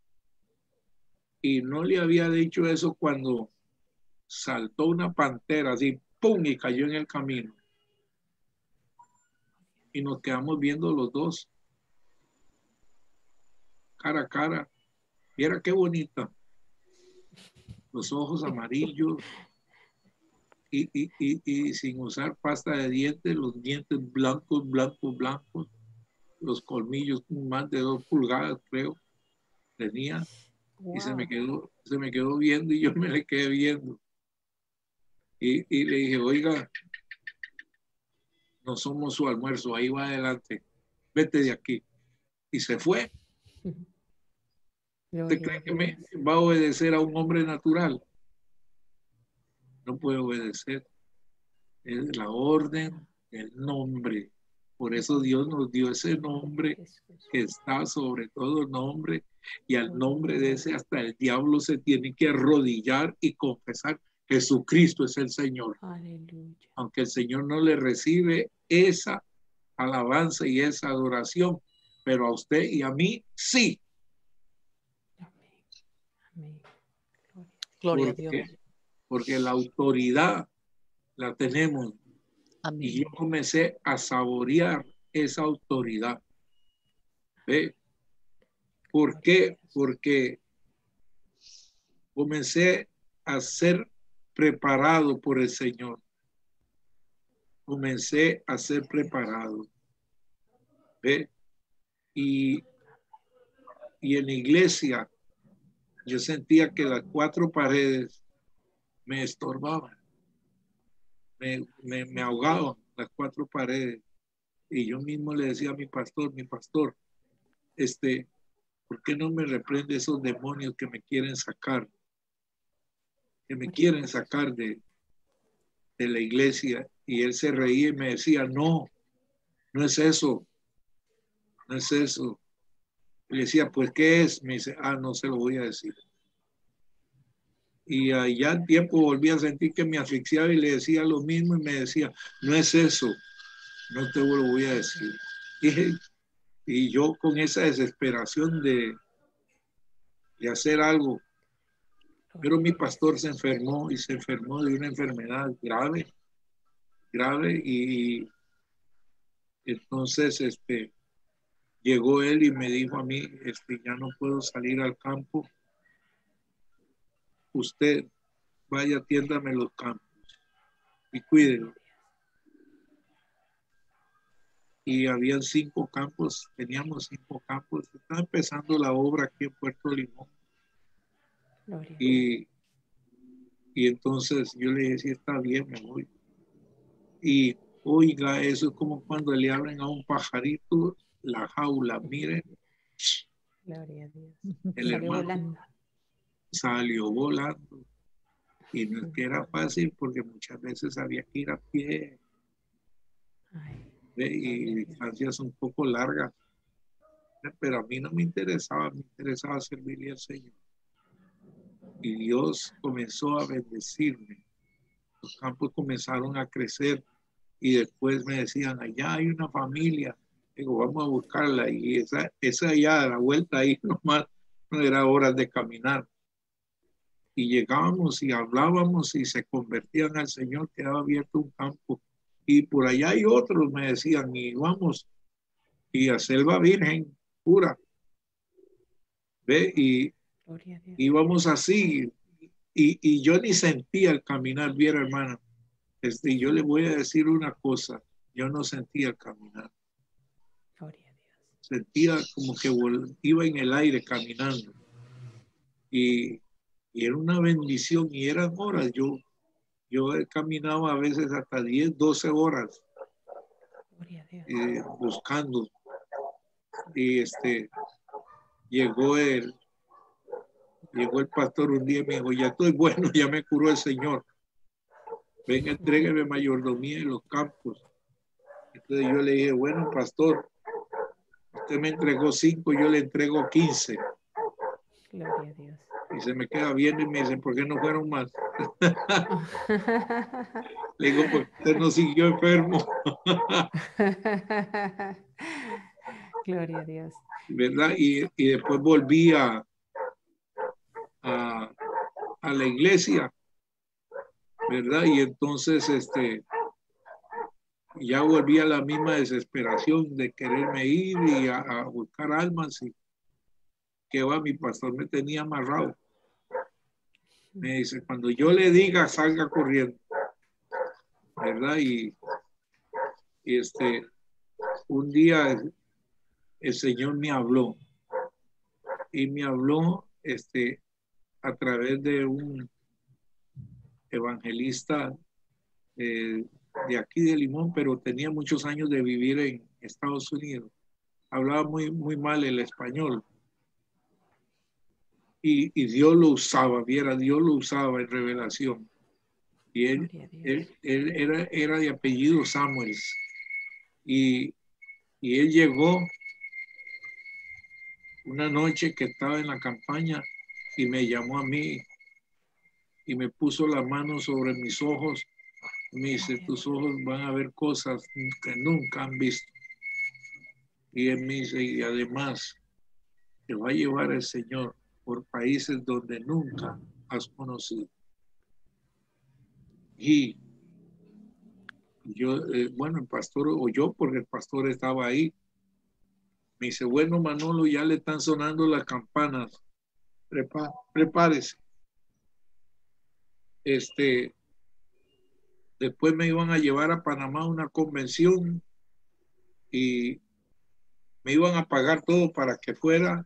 Y no le había dicho eso cuando saltó una pantera así, ¡pum! Y cayó en el camino. Y nos quedamos viendo los dos, cara a cara. Viera qué bonita. Los ojos amarillos y, y, y, y sin usar pasta de dientes, los dientes blancos, blancos, blancos, los colmillos más de dos pulgadas, creo, tenía. Wow. Y se me quedó, se me quedó viendo y yo me le quedé viendo. Y, y le dije, oiga, no somos su almuerzo, ahí va adelante, vete de aquí. Y se fue. ¿Usted cree que me va a obedecer a un hombre natural? No puede obedecer. Es la orden, el nombre. Por eso Dios nos dio ese nombre que está sobre todo nombre, y al nombre de ese hasta el diablo se tiene que arrodillar y confesar: Jesucristo es el Señor. Aleluya. Aunque el Señor no le recibe esa alabanza y esa adoración, pero a usted y a mí sí. Amén. Gloria porque, a Dios. Porque la autoridad la tenemos. Amén. Y yo comencé a saborear esa autoridad. ¿Ve? ¿Por qué? Porque comencé a ser preparado por el Señor. Comencé a ser preparado. ¿Ve? Y, y en la iglesia yo sentía que las cuatro paredes me estorbaban. Me, me, me ahogaban las cuatro paredes. Y yo mismo le decía a mi pastor, mi pastor, este, ¿por qué no me reprende esos demonios que me quieren sacar? Que me quieren sacar de, de la iglesia. Y él se reía y me decía, no, no es eso, no es eso. Y le decía, pues, ¿qué es? Me dice, ah, no se lo voy a decir. Y allá al tiempo volví a sentir que me asfixiaba y le decía lo mismo y me decía, no es eso, no te lo voy a decir. Y, y yo con esa desesperación de, de hacer algo, pero mi pastor se enfermó y se enfermó de una enfermedad grave, grave, y, y entonces este, llegó él y me dijo a mí, este, ya no puedo salir al campo, usted vaya, atiéndame los campos y cuídelo. Y habían cinco campos, teníamos cinco campos, estaba empezando la obra aquí en Puerto Limón. Y, y entonces yo le dije, sí, está bien, me voy. Y oiga, eso es como cuando le abren a un pajarito la jaula, miren. Gloria a Dios. El salió hermano volando. Salió volando. Y no es que era fácil, porque muchas veces había que ir a pie. Ay, y distancias un poco largas. pero a mí no me interesaba, me interesaba servirle al Señor. Y Dios comenzó a bendecirme. Los campos comenzaron a crecer y después me decían, allá hay una familia. Digo, vamos a buscarla. Y esa, esa allá, a la vuelta ahí nomás, no era horas de caminar. Y llegábamos y hablábamos y se convertían al Señor, quedaba abierto un campo. Y por allá hay otros, me decían, y vamos, y a selva virgen pura. ¿Ve? Y íbamos así, y, y yo ni sentía el caminar, viera hermana. Este, yo le voy a decir una cosa, yo no sentía el caminar. Gloria a Dios. Sentía como que iba en el aire caminando. Y, y era una bendición, y eran horas. Yo, yo caminaba a veces hasta diez, doce horas eh, buscando. Y este, llegó el, llegó el pastor un día y me dijo, ya estoy bueno, ya me curó el Señor. Venga, entrégueme mayordomía en los campos. Entonces yo le dije, bueno, pastor, usted me entregó cinco, yo le entrego quince. Gloria a Dios. Y se me queda viendo y me dice, ¿por qué no fueron más? Le digo, porque usted no siguió enfermo. Gloria a Dios. ¿Verdad? Y, y después volví a, a, a la iglesia, ¿verdad? Y entonces, este, ya volví a la misma desesperación de quererme ir y a, a buscar almas. Y que va, mi pastor me tenía amarrado. Me dice, cuando yo le diga, salga corriendo, ¿verdad? Y, y este, un día el Señor me habló y me habló este, a través de un evangelista eh, de aquí de Limón, pero tenía muchos años de vivir en Estados Unidos. Hablaba muy, muy mal el español. Y, y Dios lo usaba, viera, Dios lo usaba en revelación. Y él, él, él era, era de apellido Samuels. Y, y él llegó una noche que estaba en la campaña y me llamó a mí y me puso la mano sobre mis ojos. Me dice, tus ojos van a ver cosas que nunca han visto. Y él me dice, y además te va a llevar el Señor por países donde nunca has conocido. Y yo, eh, bueno, el pastor oyó porque el pastor estaba ahí. Me dice, bueno, Manolo, ya le están sonando las campanas. Prepá, prepárese. Este, después me iban a llevar a Panamá a una convención y me iban a pagar todo para que fuera.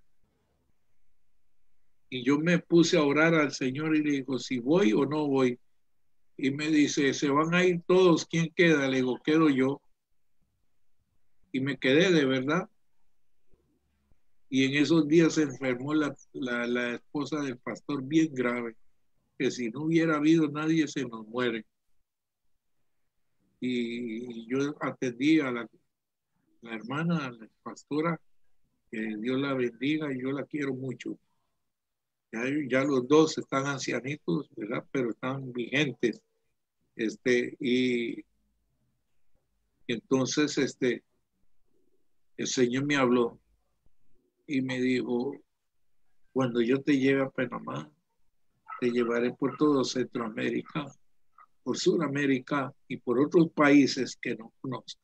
Y yo me puse a orar al Señor y le digo, si voy o no voy. Y me dice, se van a ir todos, ¿quién queda? Le digo, quedo yo. Y me quedé de verdad. Y en esos días se enfermó la, la, la esposa del pastor bien grave, que si no hubiera habido nadie se nos muere. Y, y yo atendí a la, la hermana, a la pastora, que Dios la bendiga y yo la quiero mucho. Ya, ya los dos están ancianitos, ¿verdad? Pero están vigentes. Este, y, y entonces este, el Señor me habló y me dijo, cuando yo te lleve a Panamá, te llevaré por todo Centroamérica, por Sudamérica y por otros países que no conozco.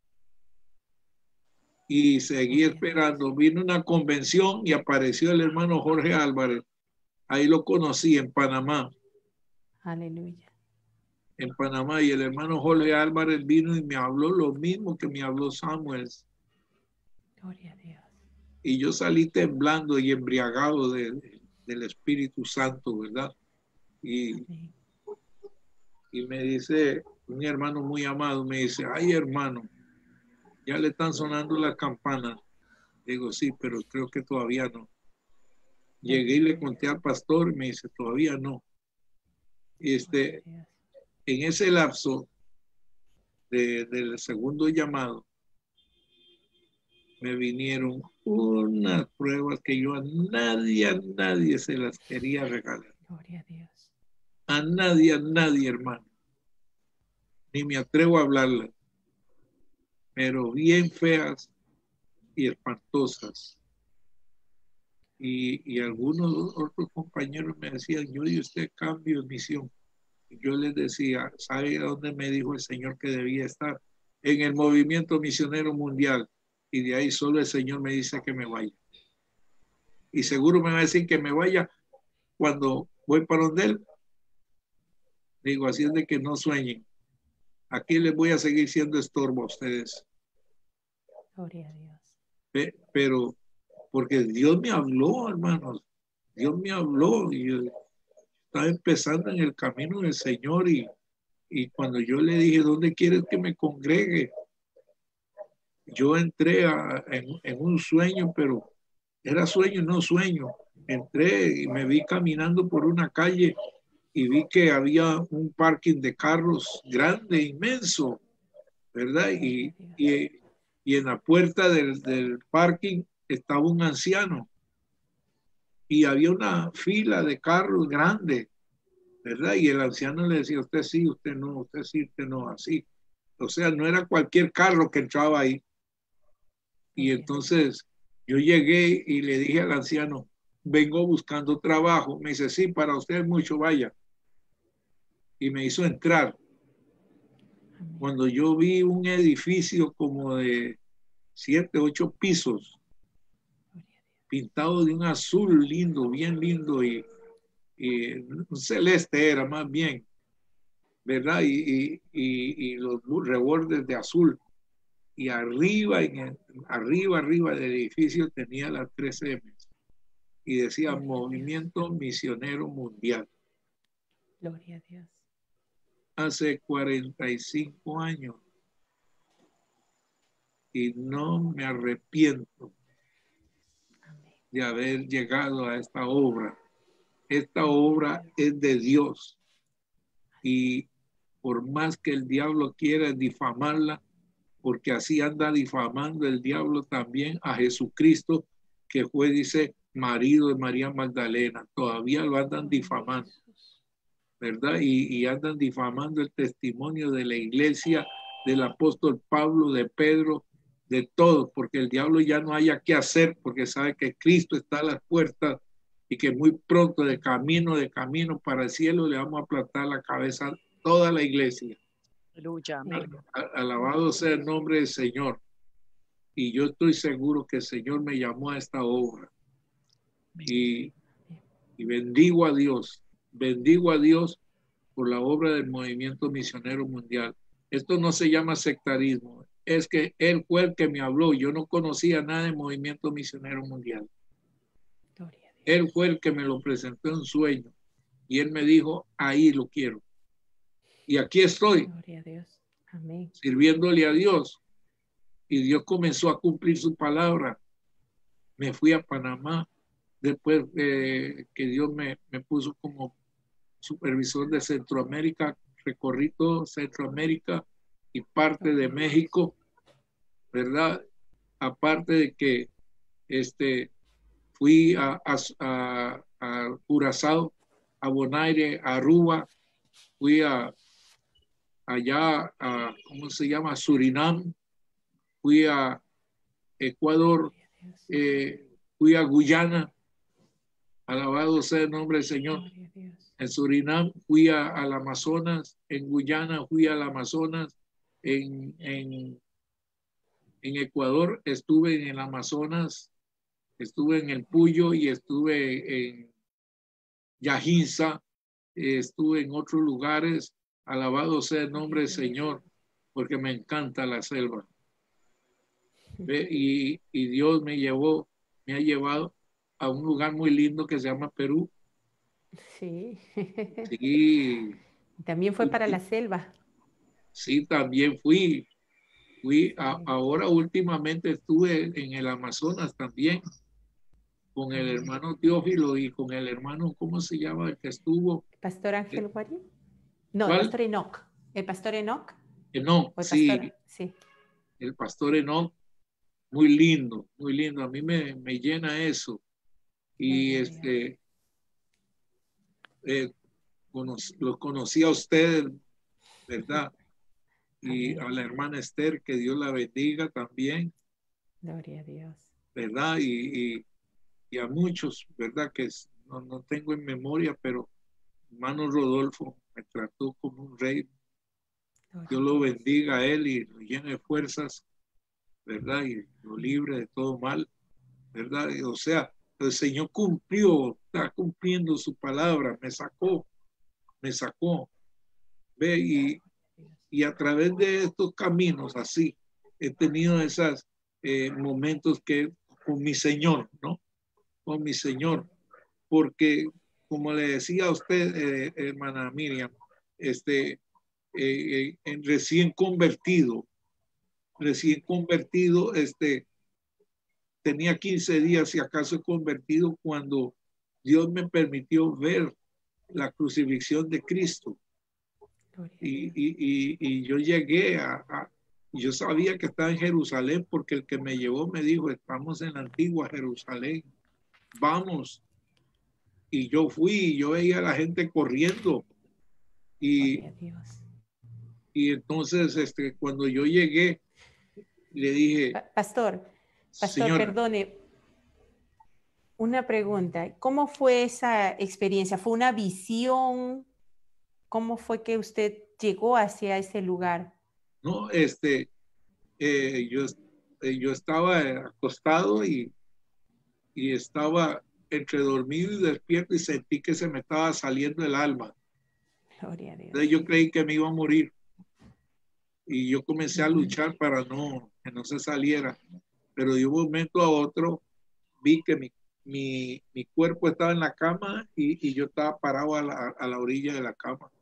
Y seguí esperando. Vino una convención y apareció el hermano Jorge Álvarez. Ahí lo conocí en Panamá. Aleluya. En Panamá. Y el hermano Jorge Álvarez vino y me habló lo mismo que me habló Samuel. Gloria a Dios. Y yo salí temblando y embriagado de, de, del Espíritu Santo, ¿verdad? Y, y me dice, un hermano muy amado, me dice, ay hermano, ya le están sonando las campanas. Digo, sí, pero creo que todavía no. Llegué y le conté al pastor y me dice, todavía no. Y este, en ese lapso de, del segundo llamado, me vinieron unas pruebas que yo a nadie, a nadie se las quería regalar. Gloria a Dios. A nadie, a nadie, hermano. Ni me atrevo a hablarlas. Pero bien feas y espantosas. Y, y algunos otros compañeros me decían, yo y usted cambio de misión. Y yo les decía, ¿sabe a dónde me dijo el Señor que debía estar? En el movimiento misionero mundial. Y de ahí solo el Señor me dice que me vaya. Y seguro me va a decir que me vaya cuando voy para donde Él. Digo, así es de que no sueñen. Aquí les voy a seguir siendo estorbo a ustedes. Gloria a Dios. Pe- Pero, porque Dios me habló, hermanos. Dios me habló y yo estaba empezando en el camino del Señor y, y cuando yo le dije, ¿dónde quieres que me congregue? Yo entré a- en, en un sueño, pero era sueño, no sueño. Entré y me vi caminando por una calle y vi que había un parking de carros grande, inmenso, ¿verdad? Y, y, y en la puerta del, del parking estaba un anciano y había una fila de carros grande, ¿verdad? Y el anciano le decía, usted sí, usted no, usted sí, usted no, así. O sea, no era cualquier carro que entraba ahí. Y entonces yo llegué y le dije al anciano, vengo buscando trabajo. Me dice, sí, para usted mucho, vaya. Y me hizo entrar. Cuando yo vi un edificio como de siete, ocho pisos, pintado de un azul lindo, bien lindo, y, y un celeste era más bien, ¿verdad? Y, y, y, y los rebordes de azul. Y arriba, en el, arriba, arriba del edificio tenía las tres M. Y decía Movimiento Misionero Mundial. Gloria a Dios. Hace cuarenta y cinco años. Y no me arrepiento de haber llegado a esta obra. Esta obra es de Dios. Y por más que el diablo quiera difamarla, porque así anda difamando el diablo también a Jesucristo, que fue, dice, marido de María Magdalena. Todavía lo andan difamando, ¿verdad? Y, y andan difamando el testimonio de la iglesia, del apóstol Pablo, de Pedro, de todos, porque el diablo ya no haya qué hacer, porque sabe que Cristo está a las puertas y que muy pronto de camino, de camino para el cielo le vamos a aplastar la cabeza a toda la iglesia. Aleluya, amén. Alabado sea el nombre del Señor. Y yo estoy seguro que el Señor me llamó a esta obra. Y, y bendigo a Dios, bendigo a Dios por la obra del Movimiento Misionero Mundial. Esto no se llama sectarismo, es que Él fue el que me habló. Yo no conocía nada del Movimiento Misionero Mundial. Él fue el que me lo presentó en sueño. Y Él me dijo, ahí lo quiero. Y aquí estoy. Gloria a Dios. Amén. Sirviéndole a Dios. Y Dios comenzó a cumplir su palabra. Me fui a Panamá después eh, que Dios me, me puso como supervisor de Centroamérica. Recorrí todo Centroamérica y parte de México, ¿verdad? Aparte de que este, fui a, a, a, a Curazao, a Bonaire, a Aruba, fui a allá a, ¿cómo se llama? Surinam, fui a Ecuador, eh, fui a Guyana, alabado sea el nombre del Señor. En Surinam fui a, al Amazonas, en Guyana fui al Amazonas, en, en, en Ecuador estuve en el Amazonas, estuve en el Puyo y estuve en Yajinza, estuve en otros lugares, alabado sea el nombre del Señor, porque me encanta la selva. Y, y Dios me llevó, me ha llevado a un lugar muy lindo que se llama Perú. Sí. Sí. También fue para la selva. Sí, también fui. Fui a, ahora últimamente estuve en el Amazonas también con el hermano Teófilo y con el hermano, ¿cómo se llama? El que estuvo. ¿Pastor Ángel Guarín? No, ¿Cuál? el pastor Enoch. ¿El pastor Enoch? Enoch, el sí. pastor, sí. El pastor Enoch. muy lindo, muy lindo. A mí me, me llena eso. Y este, eh, cono los conocí a ustedes, ¿verdad? Y a la hermana Esther, que Dios la bendiga también. Gloria a Dios. ¿Verdad? Y, y, y a muchos, ¿verdad? Que no, no tengo en memoria, pero hermano Rodolfo me trató como un rey. Dios lo bendiga a él y lo llene de fuerzas, ¿verdad? Y lo libre de todo mal, ¿verdad? Y, o sea, el Señor cumplió, está cumpliendo su palabra, me sacó, me sacó. Ve, y, y a través de estos caminos así, he tenido esos eh, momentos que con mi Señor, ¿no? Con mi Señor, porque como le decía a usted, eh, hermana Miriam, este, eh, eh, recién convertido, recién convertido, este, tenía quince días, si acaso he convertido, cuando Dios me permitió ver la crucifixión de Cristo. Y, y, y, y yo llegué a, a, yo sabía que estaba en Jerusalén porque el que me llevó me dijo, estamos en la antigua Jerusalén, vamos. Y yo fui y yo veía a la gente corriendo. Y, y entonces este, cuando yo llegué, le dije, Pastor, Pastor, señora, perdone, una pregunta. ¿Cómo fue esa experiencia? ¿Fue una visión? ¿Cómo fue que usted llegó hacia ese lugar? no, este, eh, yo, eh, yo estaba acostado y, y estaba entre dormido y despierto y sentí que se me estaba saliendo el alma. Gloria a Dios. Entonces yo creí que me iba a morir y yo comencé a luchar para no, que no se saliera. Pero de un momento a otro vi que mi, mi, mi cuerpo estaba en la cama y, y yo estaba parado a la, a la orilla de la cama.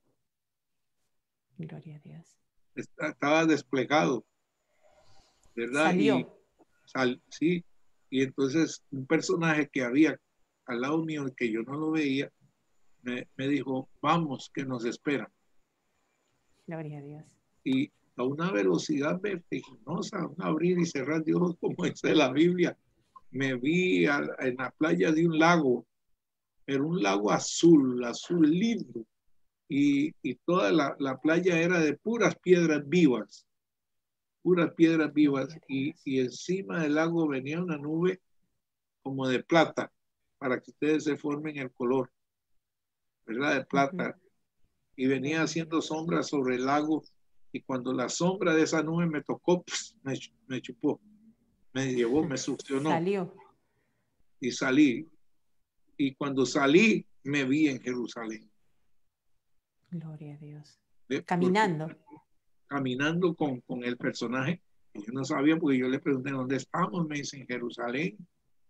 Gloria a Dios. Estaba desplegado, ¿verdad? Salió. Y sal, sí, y entonces un personaje que había al lado mío, que yo no lo veía, me, me dijo, vamos, que nos esperan. Gloria a Dios. Y a una velocidad vertiginosa, un abrir y cerrar de ojos, como dice la Biblia, me vi a, en la playa de un lago, pero un lago azul, azul lindo, y, y toda la, la playa era de puras piedras vivas, puras piedras vivas, y, y encima del lago venía una nube como de plata, para que ustedes se formen el color, ¿verdad? De plata. Uh-huh. Y venía haciendo sombras sobre el lago, y cuando la sombra de esa nube me tocó, pues, me, me chupó, me llevó, me succionó. Salió. Y salí. Y cuando salí, me vi en Jerusalén. Gloria a Dios. ¿Ve? Caminando. Porque, caminando con, con el personaje. Yo no sabía porque yo le pregunté dónde estamos, me dice en Jerusalén.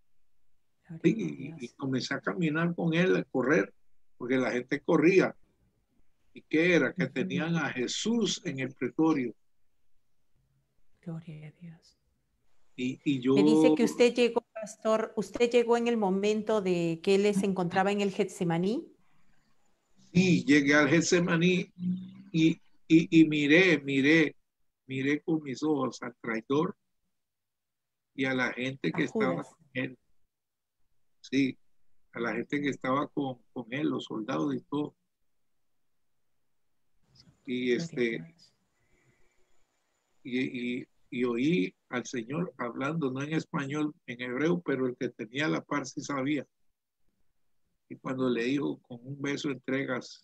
Y, y comencé a caminar con él, a correr, porque la gente corría. ¿Y qué era? Que tenían a Jesús en el pretorio. Gloria a Dios. Y, y yo... Me dice que usted llegó, pastor, usted llegó en el momento de que él se encontraba en el Getsemaní. Sí, llegué al Getsemaní y, y, y miré, miré, miré con mis ojos al traidor y a la gente que estaba con él. Sí, a la gente que estaba con, con él, los soldados y todo. Y este, y, y, y oí al Señor hablando, no en español, en hebreo, pero el que tenía la par sí sabía. Y cuando le dijo, con un beso entregas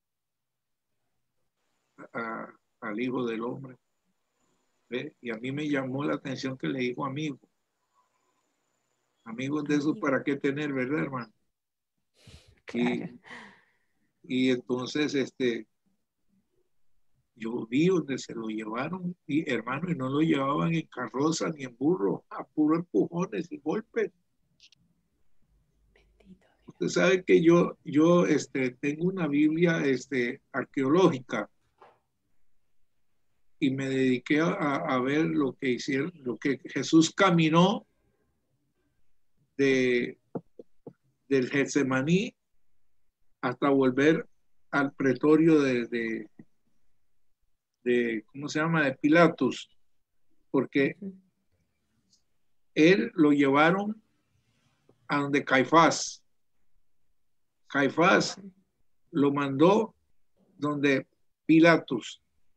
a, a, al Hijo del Hombre. ¿Ve? Y a mí me llamó la atención que le dijo amigo. Amigos de esos para qué tener, ¿verdad, hermano? Claro. Y, y entonces, este, yo vi donde se lo llevaron, y hermano, y no lo llevaban en carroza ni en burro, a puro empujones y golpes. Usted sabe que yo, yo este, tengo una Biblia este, arqueológica y me dediqué a, a ver lo que hicieron, lo que Jesús caminó de, del Getsemaní hasta volver al pretorio de, de, de, ¿cómo se llama? De Pilatos, porque él lo llevaron a donde Caifás. Caifás lo mandó donde Pilatos.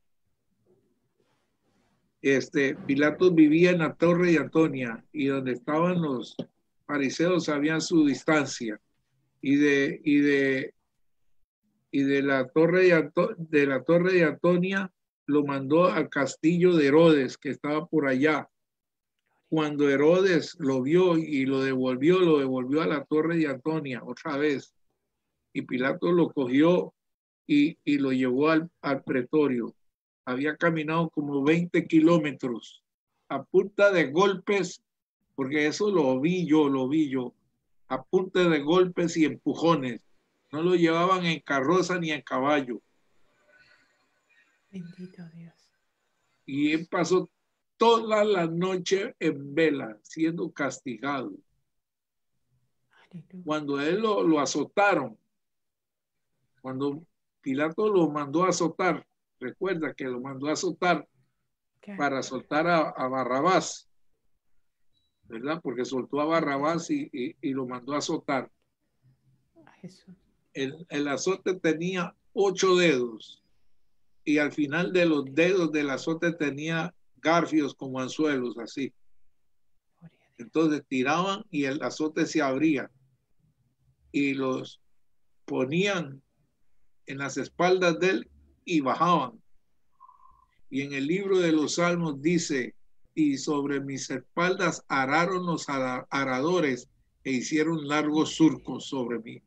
Este, Pilatos vivía en la torre de Antonia y donde estaban los fariseos sabían su distancia. Y de, y de, y de la torre de, Anto, de la torre de Antonia lo mandó al castillo de Herodes, que estaba por allá. Cuando Herodes lo vio y lo devolvió, lo devolvió a la torre de Antonia otra vez. Y Pilato lo cogió y, y lo llevó al, al pretorio. Había caminado como veinte kilómetros a punta de golpes, porque eso lo vi yo, lo vi yo, a punta de golpes y empujones. No lo llevaban en carroza ni en caballo. Bendito Dios. Y él pasó toda la noche en vela, siendo castigado. Aleluya. Cuando él lo, lo azotaron, cuando Pilato lo mandó a azotar, recuerda que lo mandó a azotar Claro. para soltar a, a Barrabás, ¿verdad? Porque soltó a Barrabás y, y, y lo mandó a azotar. A Jesús. El, el azote tenía ocho dedos y al final de los dedos del azote tenía garfios como anzuelos, así. Gloria a Dios. Entonces tiraban y el azote se abría y los ponían en las espaldas de él y bajaban. Y en el libro de los Salmos dice, y sobre mis espaldas araron los aradores e hicieron largos surcos sobre mí.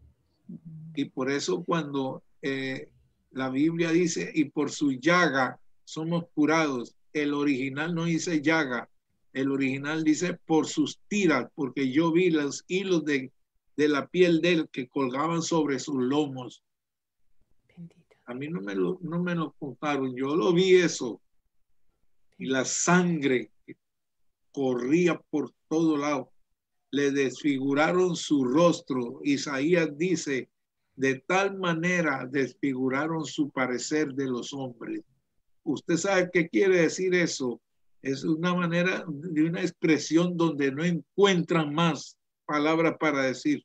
Y por eso cuando eh, la Biblia dice, y por su llaga somos curados, el original no dice llaga, el original dice por sus tiras, porque yo vi los hilos de, de la piel de él que colgaban sobre sus lomos. Bendito. A mí no me lo, no me lo contaron, yo lo vi eso. Y la sangre que corría por todo lado. Le desfiguraron su rostro. Isaías dice, de tal manera desfiguraron su parecer de los hombres. ¿Usted sabe qué quiere decir eso? Es una manera de una expresión donde no encuentran más palabras para decir.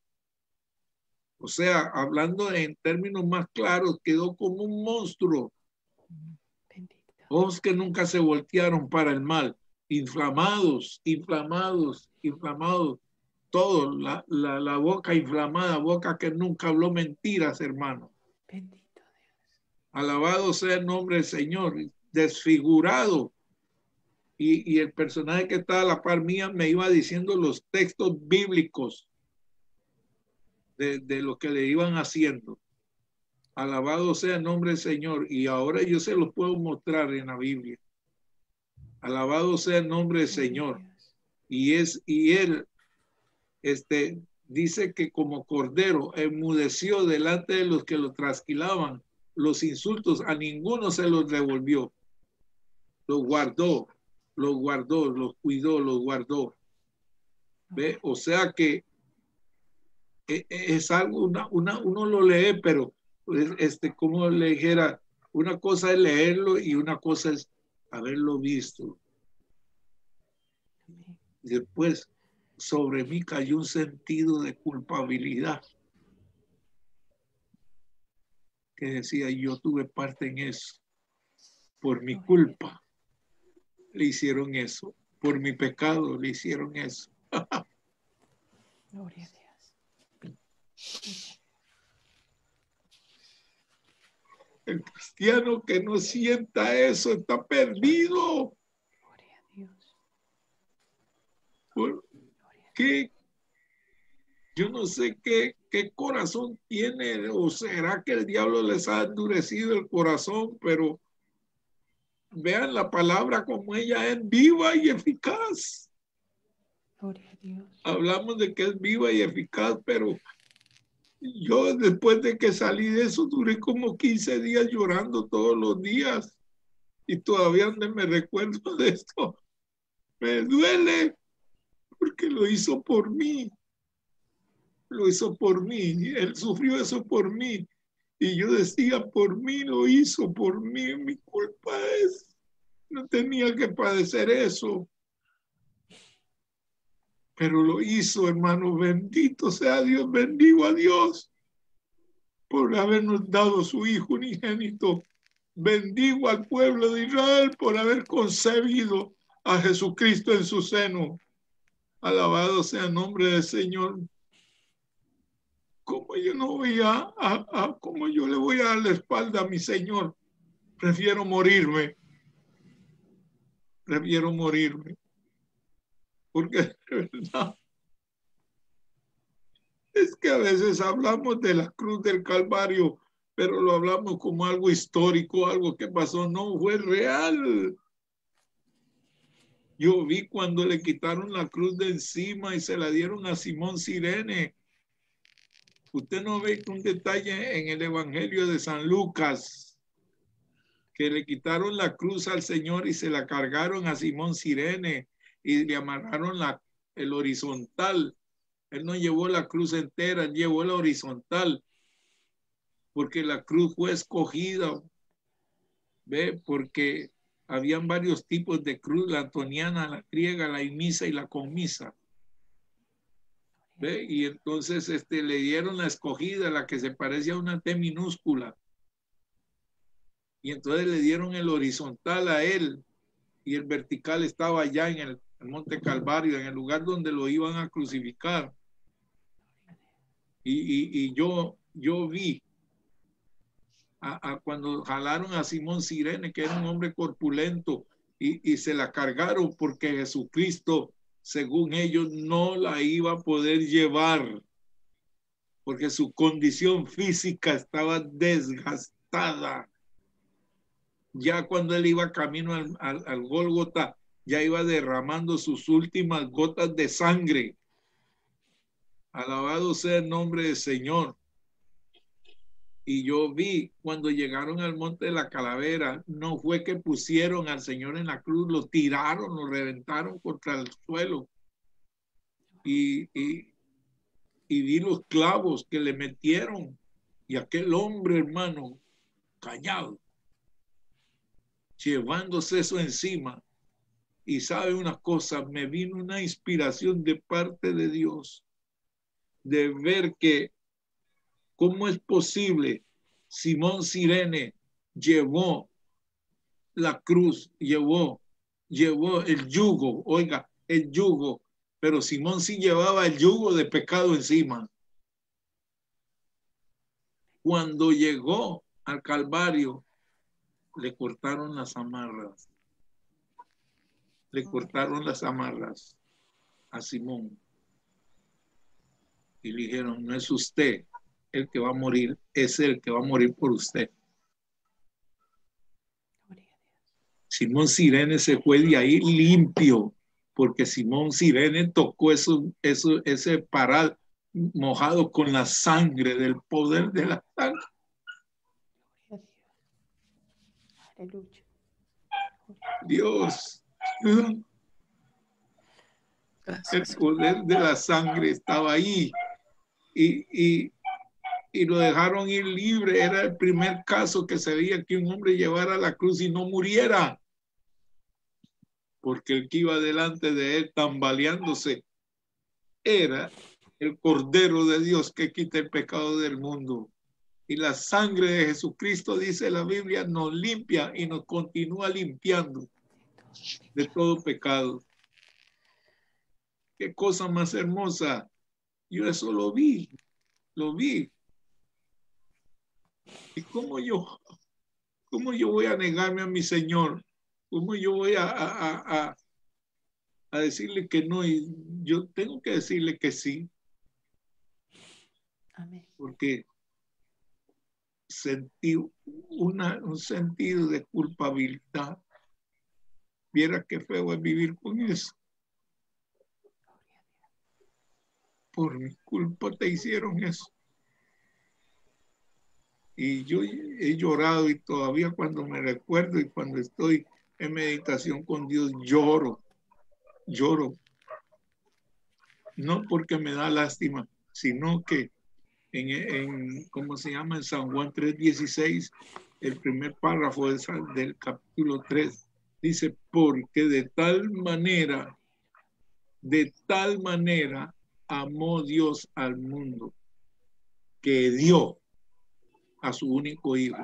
O sea, hablando en términos más claros, quedó como un monstruo. Bendito. Ojos que nunca se voltearon para el mal, inflamados, inflamados, inflamados, todo, la, la, la boca inflamada, boca que nunca habló mentiras, hermano. Bendito Dios. Alabado sea el nombre del Señor, desfigurado. Y, y el personaje que estaba a la par mía me iba diciendo los textos bíblicos de, de lo que le iban haciendo. Alabado sea el nombre del Señor. Y ahora yo se los puedo mostrar en la Biblia. Alabado sea el nombre del Señor. Y es, y él, este, dice que como cordero enmudeció delante de los que lo trasquilaban. Los insultos a ninguno se los devolvió. Los guardó, los guardó, los cuidó, los guardó. ¿Ve? O sea que es algo, una, una, uno lo lee, pero este, como le dijera, una cosa es leerlo y una cosa es haberlo visto. Después, sobre mí cayó un sentido de culpabilidad que decía, yo tuve parte en eso. Por mi culpa le hicieron eso. Por mi pecado le hicieron eso. Gloria a Dios. El cristiano que no sienta eso está perdido. Gloria a Dios. ¿Por qué? Yo no sé qué, qué corazón tiene, o será que el diablo les ha endurecido el corazón, pero vean la palabra como ella es viva y eficaz. Gloria a Dios. Hablamos de que es viva y eficaz, pero yo después de que salí de eso duré como quince días llorando todos los días y todavía no me recuerdo de esto. Me duele porque lo hizo por mí. Lo hizo por mí. Él sufrió eso por mí. Y yo decía, por mí lo hizo, por mí. Mi culpa es, no tenía que padecer eso. pero lo hizo, hermano. Bendito sea Dios, bendigo a Dios por habernos dado su Hijo unigénito. Bendigo al pueblo de Israel por haber concebido a Jesucristo en su seno. Alabado sea el nombre del Señor. ¿Cómo yo no voy a, a, a cómo yo le voy a dar la espalda a mi Señor? Prefiero morirme. Prefiero morirme. Porque de verdad es que a veces hablamos de la cruz del Calvario, pero lo hablamos como algo histórico, algo que pasó. No, fue real. Yo vi cuando le quitaron la cruz de encima y se la dieron a Simón Cirene. Usted no ve un detalle en el Evangelio de San Lucas, que le quitaron la cruz al Señor y se la cargaron a Simón Cirene y le amarraron la, el horizontal. Él no llevó la cruz entera, él llevó la horizontal, porque la cruz fue escogida, ¿ve? Porque habían varios tipos de cruz, la antoniana, la griega, la imisa y la comisa. ¿Ve? Y entonces este, le dieron la escogida, la que se parece a una T minúscula. Y entonces le dieron el horizontal a él y el vertical estaba allá en el, el Monte Calvario, en el lugar donde lo iban a crucificar. Y, y, y yo, yo vi a, a cuando jalaron a Simón Cirene, que era un hombre corpulento, y, y se la cargaron porque Jesucristo, según ellos, no la iba a poder llevar, porque su condición física estaba desgastada. Ya cuando él iba camino al, al, al Gólgota, ya iba derramando sus últimas gotas de sangre. Alabado sea el nombre del Señor. Y yo vi cuando llegaron al monte de la calavera, no fue que pusieron al Señor en la cruz, lo tiraron, lo reventaron contra el suelo. Y, y, y vi los clavos que le metieron. Y aquel hombre, hermano, callado, llevándose eso encima. Y sabe una cosa, me vino una inspiración de parte de Dios de ver que cómo es posible. Simón Cirene llevó la cruz, llevó, llevó el yugo, oiga, el yugo, pero Simón sí llevaba el yugo de pecado encima. Cuando llegó al Calvario, le cortaron las amarras. Le cortaron las amarras a Simón. Y le dijeron, no es usted el que va a morir, es el que va a morir por usted. Simón Cirene se fue de ahí limpio, porque Simón Cirene tocó eso, eso, ese paral mojado con la sangre, del poder de la sangre. Aleluya. Dios, Gracias. el poder de la sangre estaba ahí y, y, y lo dejaron ir libre. Era el primer caso que se veía que un hombre llevara la cruz y no muriera, porque el que iba delante de él tambaleándose era el Cordero de Dios que quita el pecado del mundo. Y la sangre de Jesucristo, dice la Biblia, nos limpia y nos continúa limpiando de todo pecado. Qué cosa más hermosa. Yo eso lo vi, lo vi. ¿Y cómo yo, cómo yo voy a negarme a mi Señor? ¿Cómo yo voy a, a, a, a decirle que no? Y yo tengo que decirle que sí. Amén. Porque sentí una, un sentido de culpabilidad. Viera qué feo es vivir con eso. Por mi culpa te hicieron eso. Y yo he llorado y todavía cuando me recuerdo y cuando estoy en meditación con Dios, lloro, lloro. No porque me da lástima, sino que en, en ¿cómo se llama? En San Juan tres dieciséis, el primer párrafo de, del capítulo tres, dice, porque de tal manera De tal manera amó Dios al mundo que dio a su único hijo.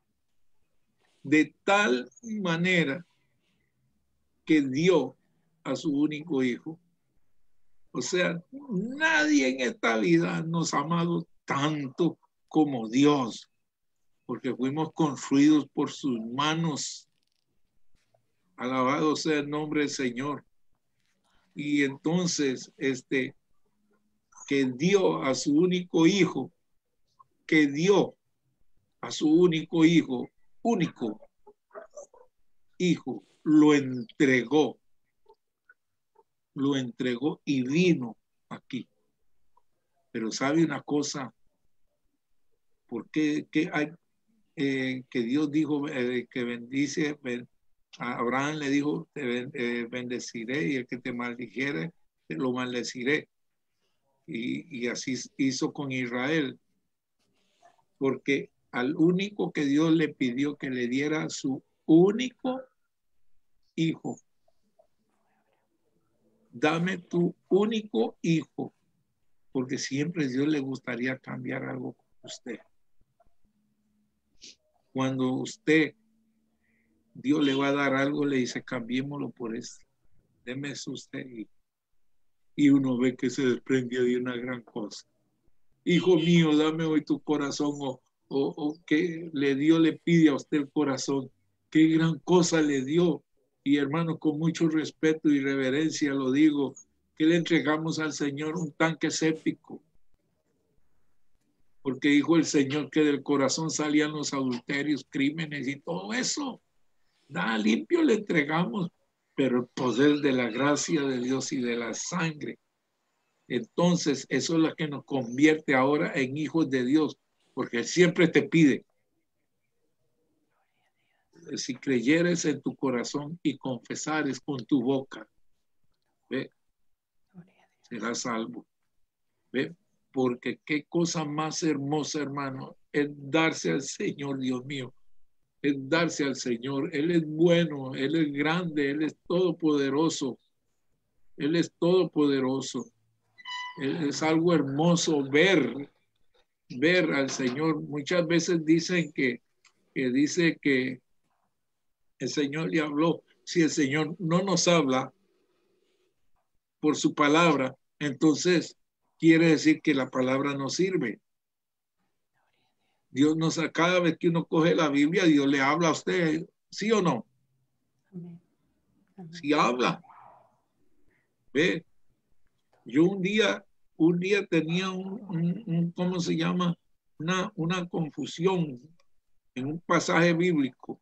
De tal manera que dio a su único hijo. O sea, nadie en esta vida nos ha amado tanto como Dios, porque fuimos construidos por sus manos. Alabado sea el nombre del Señor. Y entonces, este, que dio a su único hijo, que dio a su único hijo, único hijo, lo entregó, lo entregó y vino aquí. Pero sabe una cosa, ¿por qué, qué hay, eh, que Dios dijo eh, que bendice? Ben, a Abraham le dijo, te eh, bendeciré, y el que te maldijere, te lo maldeciré. Y, y así hizo con Israel, porque al único que Dios le pidió que le diera su único hijo. Dame tu único hijo, porque siempre Dios le gustaría cambiar algo con usted. Cuando usted, Dios le va a dar algo, le dice, cambiémoslo por este. Deme eso usted. Y, y uno ve que se desprende de una gran cosa. Hijo mío, dame hoy tu corazón, o, o, o que le dio, le pide a usted el corazón. Qué gran cosa le dio. Y hermano, con mucho respeto y reverencia lo digo, que le entregamos al Señor un tanque séptico. Porque dijo el Señor que del corazón salían los adulterios, crímenes y todo eso. Nada limpio le entregamos, pero el poder de la gracia de Dios y de la sangre. Entonces, eso es lo que nos convierte ahora en hijos de Dios, porque Él siempre te pide. Si creyeres en tu corazón y confesares con tu boca, ¿ve? Serás salvo. ¿Ve? Porque qué cosa más hermosa, hermano, es darse al Señor, Dios mío. Es darse al Señor. Él es bueno, Él es grande, Él es todopoderoso. Él es todopoderoso. Es algo hermoso ver, ver al Señor. Muchas veces dicen que, que dice que el Señor le habló. Si el Señor no nos habla por su palabra, entonces quiere decir que la palabra no sirve. Dios nos, cada vez que uno coge la Biblia, Dios le habla a usted, ¿sí o no? Amén. Amén. Sí habla. Ve, yo un día, un día tenía un, un, un ¿cómo se llama? Una, una confusión en un pasaje bíblico.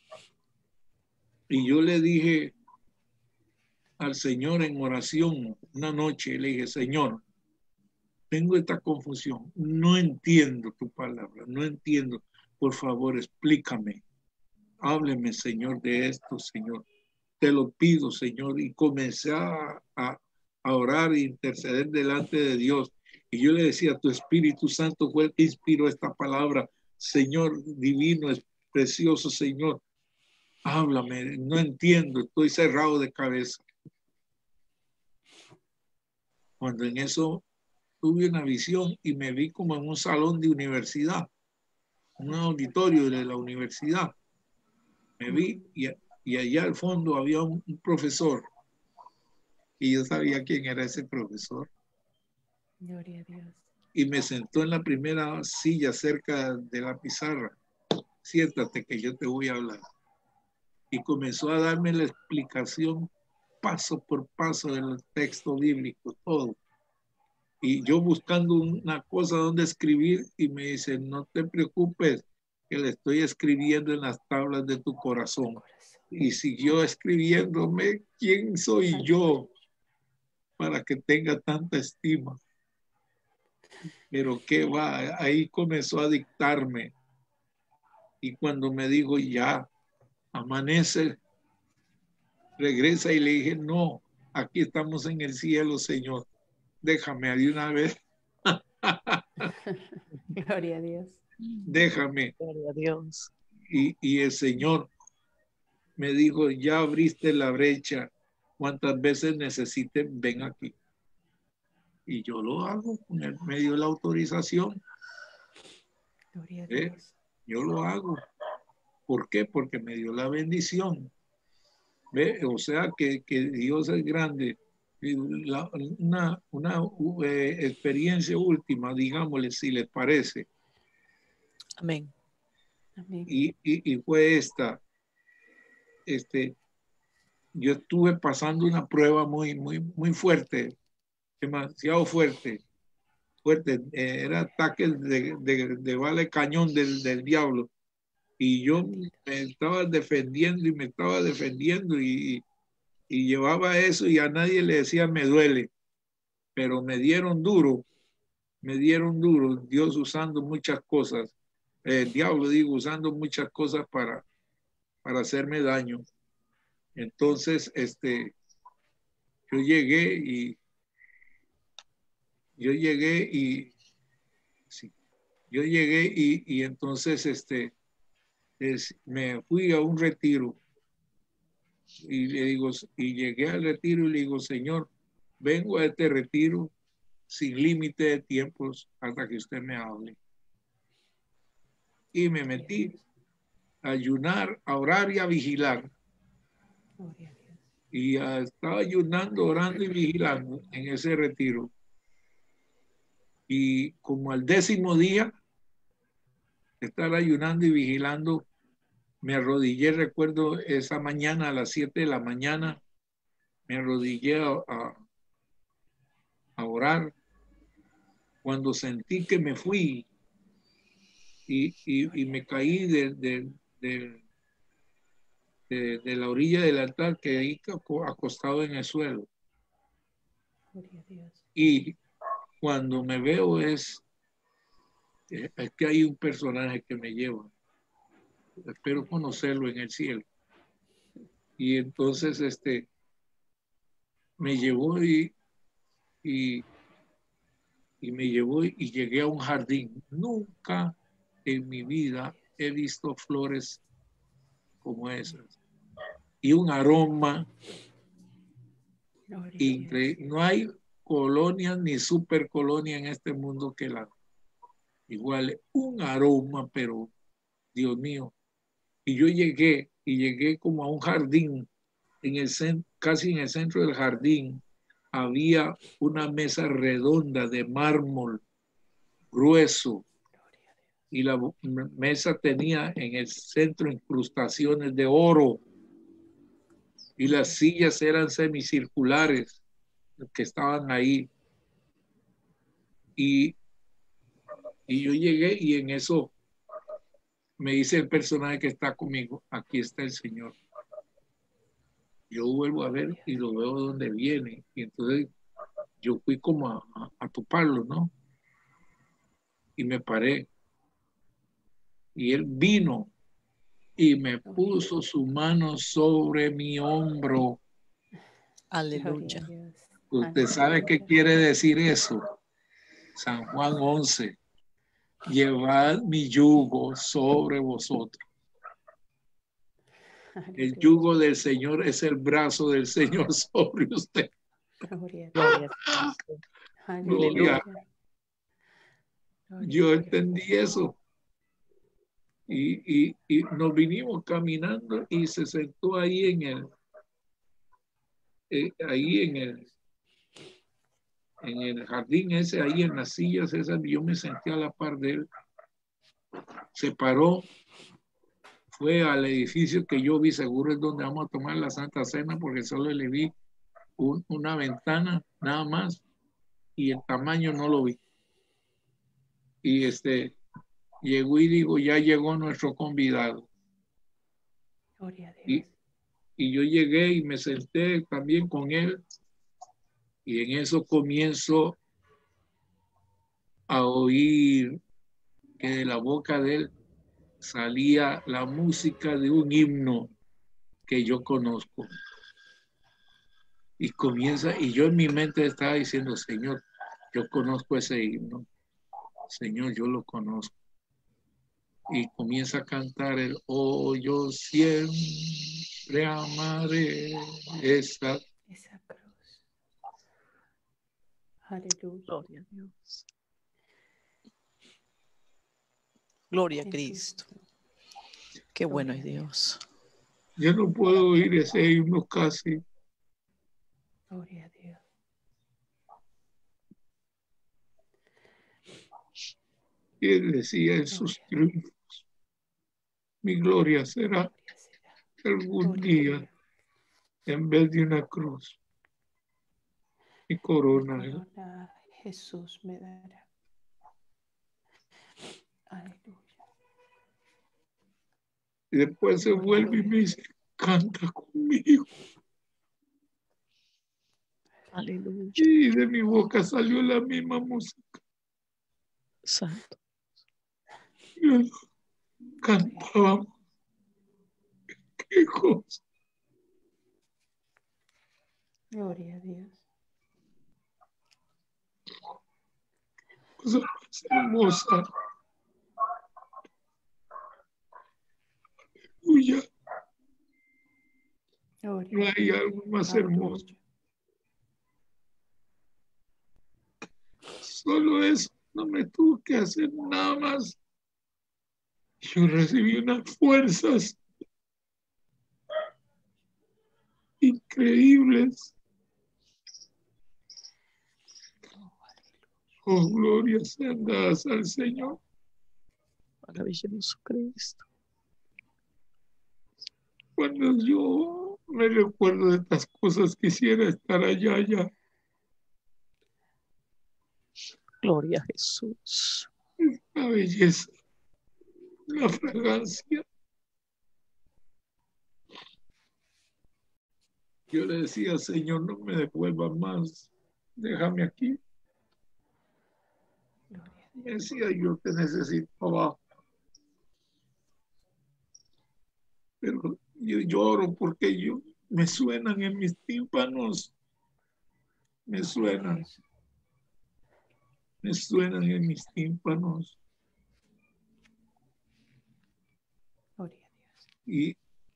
Y yo le dije al Señor en oración una noche, le dije, Señor, tengo esta confusión, no entiendo tu palabra, no entiendo, por favor explícame, hábleme Señor de esto, Señor, te lo pido Señor, y comencé a, a, a orar e interceder delante de Dios, y yo le decía, tu Espíritu Santo fue el que inspiró esta palabra, Señor divino, es precioso Señor, háblame, no entiendo, estoy cerrado de cabeza. Cuando en eso tuve una visión y me vi como en un salón de universidad, un auditorio de la universidad. Me vi y, y allá al fondo había un, un profesor y yo sabía quién era ese profesor. Gloria a Dios. Y me sentó en la primera silla cerca de la pizarra. Siéntate que yo te voy a hablar. Y comenzó a darme la explicación paso por paso del texto bíblico, todo. Y yo buscando una cosa donde escribir y me dice, no te preocupes, que le estoy escribiendo en las tablas de tu corazón. Y siguió escribiéndome, ¿quién soy yo para que tenga tanta estima? Pero qué va, ahí comenzó a dictarme. Y cuando me dijo, ya, amanece, regresa, y le dije, no, aquí estamos en el cielo, Señor. Déjame de una vez. Gloria a Dios. Déjame. Gloria a Dios. Y, y el Señor me dijo, ya abriste la brecha cuantas veces necesiten, ven aquí. Y yo lo hago con el medio de la autorización. Gloria a ¿Eh? Dios. Yo lo hago. ¿Por qué? Porque me dio la bendición. ¿Ve? O sea que, que Dios es grande. Y la- una una eh, experiencia última, digámosle, si les parece. Amén. Amén. Y, y, y fue esta. Este, yo estuve pasando una prueba muy, muy, muy fuerte, demasiado fuerte. Fuerte. Eh, era ataque de, de, de vale cañón del, del diablo. Y yo me estaba defendiendo y me estaba defendiendo y, y llevaba eso y a nadie le decía me duele, pero me dieron duro, me dieron duro, Dios usando muchas cosas, el diablo digo, usando muchas cosas para, para hacerme daño. Entonces, este, yo llegué y yo llegué y sí, yo llegué y, y entonces este, es, me fui a un retiro. Y le digo, y llegué al retiro y le digo, Señor, vengo a este retiro sin límite de tiempos hasta que usted me hable. Y me metí a ayunar, a orar y a vigilar. Gloria a Dios. Y uh, estaba ayunando, orando y vigilando en ese retiro. Y como al décimo día de estar ayunando y vigilando, me arrodillé, recuerdo esa mañana a las siete de la mañana, me arrodillé a, a, a orar. Cuando sentí que me fui y, y, y me caí de, de, de, de, de la orilla del altar, que ahí acostado en el suelo. Gloria a Dios. Y cuando me veo es, es que hay un personaje que me lleva. Espero conocerlo en el cielo. Y entonces este me llevó y, y, y me llevó y llegué a un jardín. Nunca en mi vida he visto flores como esas. Y un aroma increíble. No hay colonia ni supercolonia en este mundo que la igual. Un aroma, pero Dios mío. Y yo llegué, y llegué como a un jardín, en el centro, casi en el centro del jardín, había una mesa redonda de mármol grueso, y la mesa tenía en el centro incrustaciones de oro, y las sillas eran semicirculares que estaban ahí. Y, y yo llegué y en eso me dice el personaje que está conmigo, aquí está el Señor. Yo vuelvo a ver y lo veo donde viene. Y entonces yo fui como a, a, a toparlo, ¿no? Y me paré. Y él vino y me puso su mano sobre mi hombro. Aleluya. ¿Usted sabe qué quiere decir eso? San Juan once. Llevad mi yugo sobre vosotros. El yugo del Señor es el brazo del Señor sobre usted. Gloria. Gloria. Yo entendí eso. Y, y, y nos vinimos caminando y se sentó ahí en el, eh, ahí en el, en el jardín ese, ahí en las sillas esas, yo me senté a la par de él. Se paró, fue al edificio que yo vi, seguro es donde vamos a tomar la Santa Cena, porque solo le vi un, una ventana, nada más, y el tamaño no lo vi. Y este, llegó y digo, ya llegó nuestro convidado. Gloria a Dios. Y, y yo llegué y me senté también con él, y en eso comienzo a oír que de la boca de él salía la música de un himno que yo conozco. Y comienza, y yo en mi mente estaba diciendo, Señor, yo conozco ese himno. Señor, yo lo conozco. Y comienza a cantar el, oh, yo siempre amaré esa Aleluya. Gloria a Dios. Gloria a Cristo. Qué bueno es Dios. Yo no puedo oír ese himno casi. Gloria a Dios. Y él decía en sus triunfos, mi gloria será algún día, en vez de una cruz, mi corona. Mi corona Jesús me dará. Aleluya. Y después se vuelve y me dice, canta conmigo. Aleluya. Y de mi boca salió la misma música. Santo. Y cantábamos. Qué cosa. Gloria a Dios. Cosa más hermosa. Aleluya. No hay algo más hermoso. Solo eso, no me tuve que hacer nada más. Yo recibí unas fuerzas increíbles. Oh, gloria sean dadas al Señor. Maravilloso Cristo. Cuando yo me recuerdo de estas cosas, quisiera estar allá, allá. Gloria a Jesús. La belleza, la fragancia. Yo le decía, Señor, no me devuelvas más, déjame aquí. Me decía, yo te necesito abajo. Pero yo lloro porque yo, me suenan en mis tímpanos, me suenan, me suenan en mis tímpanos. Y,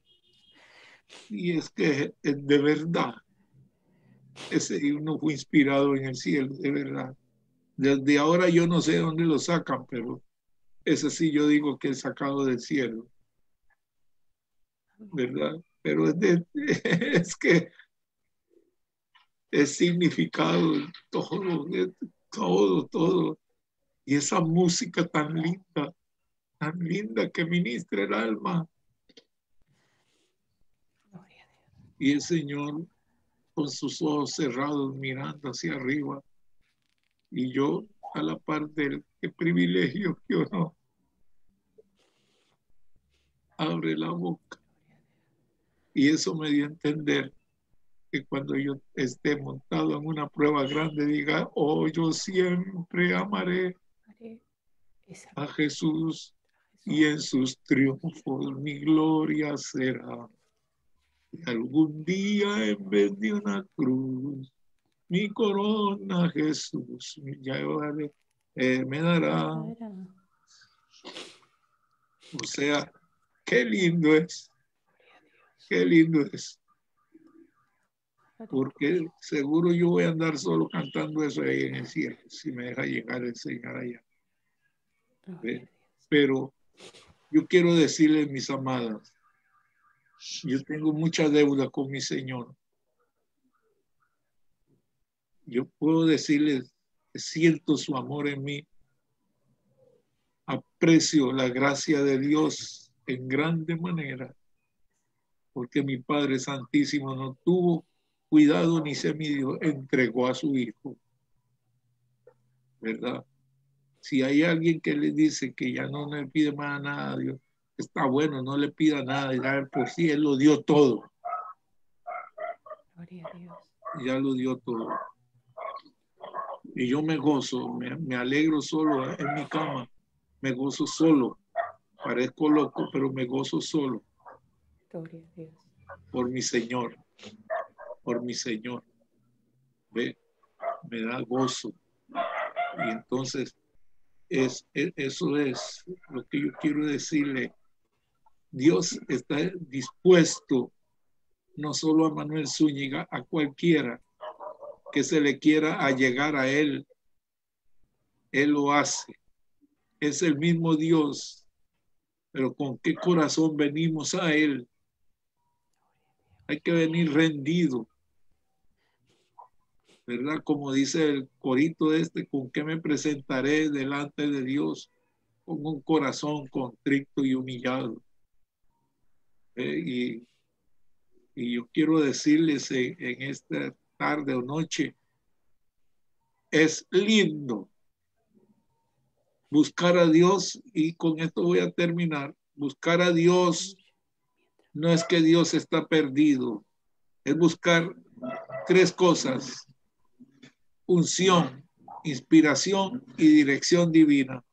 y es que es de verdad, ese himno fue inspirado en el cielo, de verdad. Desde ahora yo no sé dónde lo sacan, pero ese sí yo digo que es sacado del cielo, ¿verdad? Pero es, de, es que es significado en todo, todo, todo. Y esa música tan linda, tan linda que ministra el alma. Y el Señor con sus ojos cerrados mirando hacia arriba. Y yo a la par del qué privilegio que uno abre la boca. Y eso me dio a entender que cuando yo esté montado en una prueba grande, diga, oh, yo siempre amaré a Jesús y en sus triunfos mi gloria será. Y algún día en vez de una cruz, mi corona Jesús ya eh, me dará. O sea, qué lindo es. Qué lindo es. Porque seguro yo voy a andar solo cantando eso ahí en el cielo, si me deja llegar el Señor allá. ¿Ve? Pero yo quiero decirles, mis amadas, yo tengo mucha deuda con mi Señor. Yo puedo decirles que siento su amor en mí. Aprecio la gracia de Dios en grande manera, porque mi Padre Santísimo no tuvo cuidado ni se midió, entregó a su Hijo, ¿verdad? Si hay alguien que le dice que ya no le pide más nada a Dios, está bueno, no le pida nada, ya por sí Él lo dio todo. Gloria a Dios. Ya lo dio todo. Y yo me gozo, me, me alegro solo en mi cama, me gozo solo. Parezco loco, pero me gozo solo. Gloria a Dios. Por mi Señor, por mi Señor. Ve, me da gozo. Y entonces, es, es, eso es lo que yo quiero decirle. Dios está dispuesto, no solo a Manuel Zúñiga, a cualquiera, que se le quiera allegar a Él, Él lo hace. Es el mismo Dios, pero ¿con qué corazón venimos a Él? Hay que venir rendido, ¿verdad? Como dice el corito este, ¿con qué me presentaré delante de Dios? Con un corazón contrito y humillado. Eh, y, y yo quiero decirles en, en esta tarde o noche, es lindo buscar a Dios, y con esto voy a terminar. Buscar a Dios no es que Dios está perdido, es buscar tres cosas: unción, inspiración y dirección divina.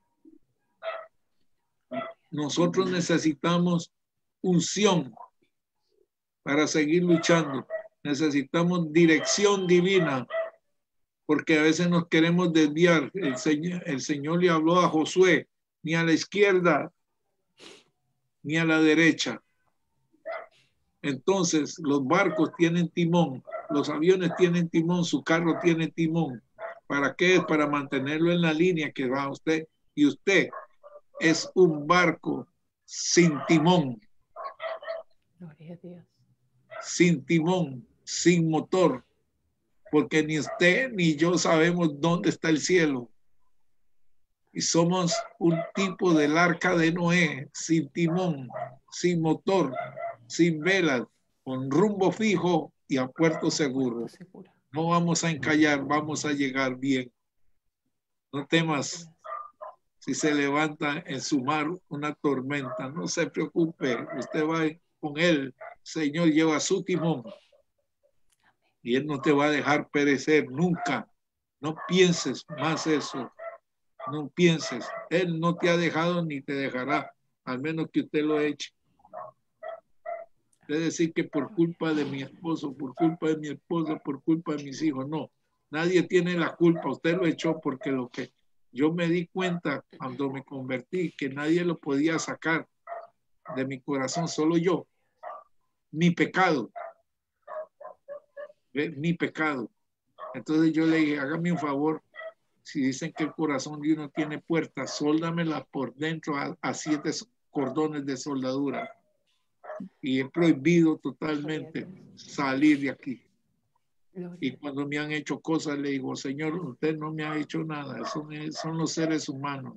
Nosotros necesitamos unción para seguir luchando. Necesitamos dirección divina, porque a veces nos queremos desviar. El Señor, el Señor le habló a Josué, ni a la izquierda ni a la derecha. Entonces, los barcos tienen timón, los aviones tienen timón, su carro tiene timón. ¿Para qué? Para mantenerlo en la línea que va usted. Y usted es un barco sin timón. Gloria a Dios. Sin timón, sin motor, porque ni usted ni yo sabemos dónde está el cielo. Y somos un tipo del arca de Noé, sin timón, sin motor, sin velas, con rumbo fijo y a puerto seguro. No vamos a encallar, vamos a llegar bien. No temas si se levanta en su mar una tormenta, no se preocupe, usted va con él. Señor lleva su timón y Él no te va a dejar perecer nunca. No pienses más eso. No pienses. Él no te ha dejado ni te dejará, al menos que usted lo eche. Es decir, que por culpa de mi esposo, por culpa de mi esposa, por culpa de mis hijos, no. Nadie tiene la culpa. Usted lo echó porque lo que yo me di cuenta cuando me convertí, que nadie lo podía sacar de mi corazón, solo yo. Mi pecado. Mi pecado. Entonces yo le dije, hágame un favor, si dicen que el corazón de uno tiene puertas, sóldamelas por dentro a, a siete cordones de soldadura. Y he prohibido totalmente salir de aquí. Y cuando me han hecho cosas, le digo, Señor, usted no me ha hecho nada, son, son los seres humanos.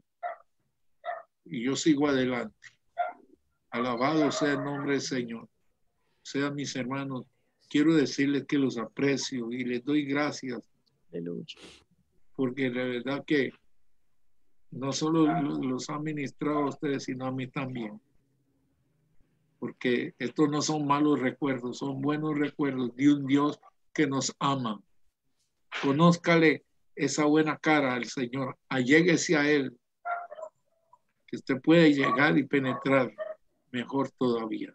Y yo sigo adelante. Alabado sea el nombre del Señor. Sean mis hermanos, quiero decirles que los aprecio y les doy gracias. Porque la verdad que no solo los han ministrado a ustedes, sino a mí también. Porque estos no son malos recuerdos, son buenos recuerdos de un Dios que nos ama. Conózcale esa buena cara al Señor, alléguese a Él, que usted puede llegar y penetrar mejor todavía.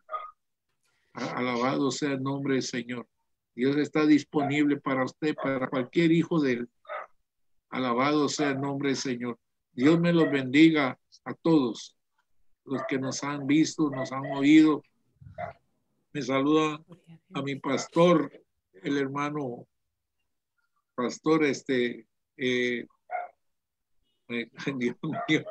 Alabado sea el nombre del Señor. Dios está disponible para usted, para cualquier hijo de Él. Alabado sea el nombre del Señor. Dios me los bendiga a todos los que nos han visto, nos han oído. Me saluda a mi pastor, el hermano pastor, este, eh, eh, Dios mío.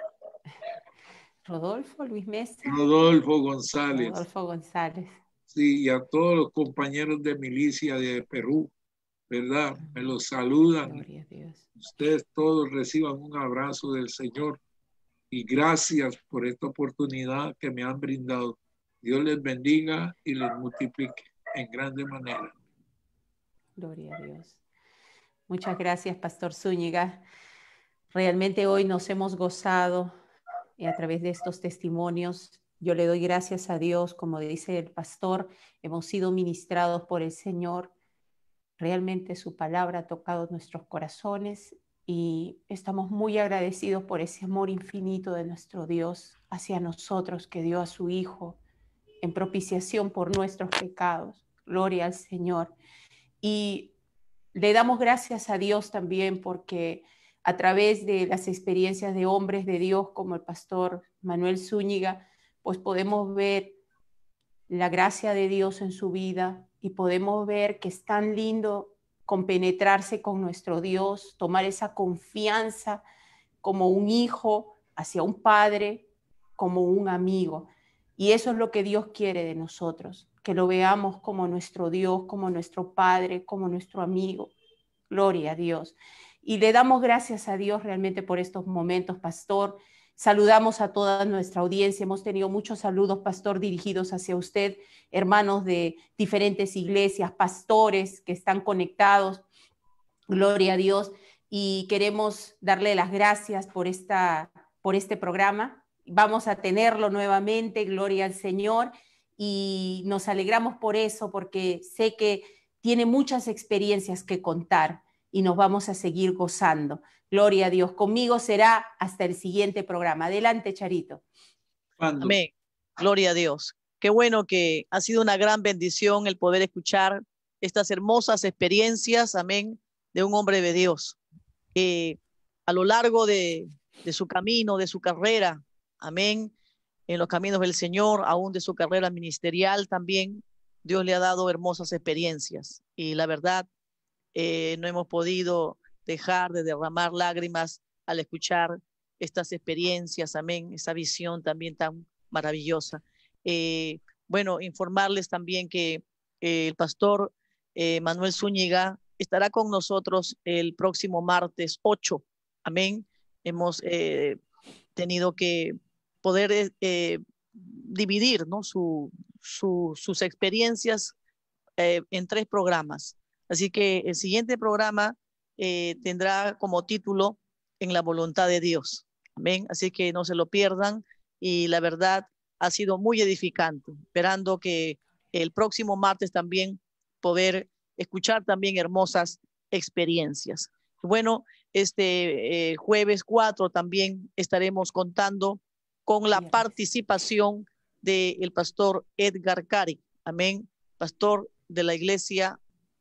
Rodolfo Luis Mesa. Rodolfo González. Rodolfo González. Sí, y a todos los compañeros de milicia de Perú, ¿verdad? Me los saludan. Gloria a Dios. Ustedes todos reciban un abrazo del Señor y gracias por esta oportunidad que me han brindado. Dios les bendiga y les multiplique en grande manera. Gloria a Dios. Muchas gracias, Pastor Zúñiga. Realmente hoy nos hemos gozado y a través de estos testimonios. Yo le doy gracias a Dios, como dice el pastor, hemos sido ministrados por el Señor. Realmente su palabra ha tocado nuestros corazones y estamos muy agradecidos por ese amor infinito de nuestro Dios hacia nosotros, que dio a su Hijo en propiciación por nuestros pecados. Gloria al Señor. Y le damos gracias a Dios también porque a través de las experiencias de hombres de Dios como el pastor Manuel Zúñiga, pues podemos ver la gracia de Dios en su vida y podemos ver que es tan lindo compenetrarse con nuestro Dios, tomar esa confianza como un hijo hacia un padre, como un amigo. Y eso es lo que Dios quiere de nosotros, que lo veamos como nuestro Dios, como nuestro Padre, como nuestro amigo. Gloria a Dios. Y le damos gracias a Dios realmente por estos momentos, pastor. Saludamos a toda nuestra audiencia. Hemos tenido muchos saludos, pastor, dirigidos hacia usted, hermanos de diferentes iglesias, pastores que están conectados. Gloria a Dios. Y queremos darle las gracias por, esta, por este programa. Vamos a tenerlo nuevamente, gloria al Señor. Y nos alegramos por eso, porque sé que tiene muchas experiencias que contar y nos vamos a seguir gozando. Gloria a Dios. Conmigo será hasta el siguiente programa. Adelante, Charito. ¿Cuándo? Amén. Gloria a Dios. Qué bueno que ha sido una gran bendición el poder escuchar estas hermosas experiencias, amén, de un hombre de Dios. Que a lo largo de, de su camino, de su carrera, amén, en los caminos del Señor, aún de su carrera ministerial también, Dios le ha dado hermosas experiencias. Y la verdad, eh, no hemos podido dejar de derramar lágrimas al escuchar estas experiencias, amén, esa visión también tan maravillosa. Eh, bueno, informarles también que eh, el pastor eh, Manuel Zúñiga estará con nosotros el próximo martes ocho, amén. Hemos eh, tenido que poder eh, dividir, ¿no? su, su, sus experiencias eh, en tres programas. Así que el siguiente programa eh, tendrá como título En la voluntad de Dios. Amén. Así que no se lo pierdan. Y la verdad ha sido muy edificante. Esperando que el próximo martes también poder escuchar también hermosas experiencias. Bueno, este eh, jueves cuatro también estaremos contando con la participación del pastor Edgar Cari. Amén. Pastor de la iglesia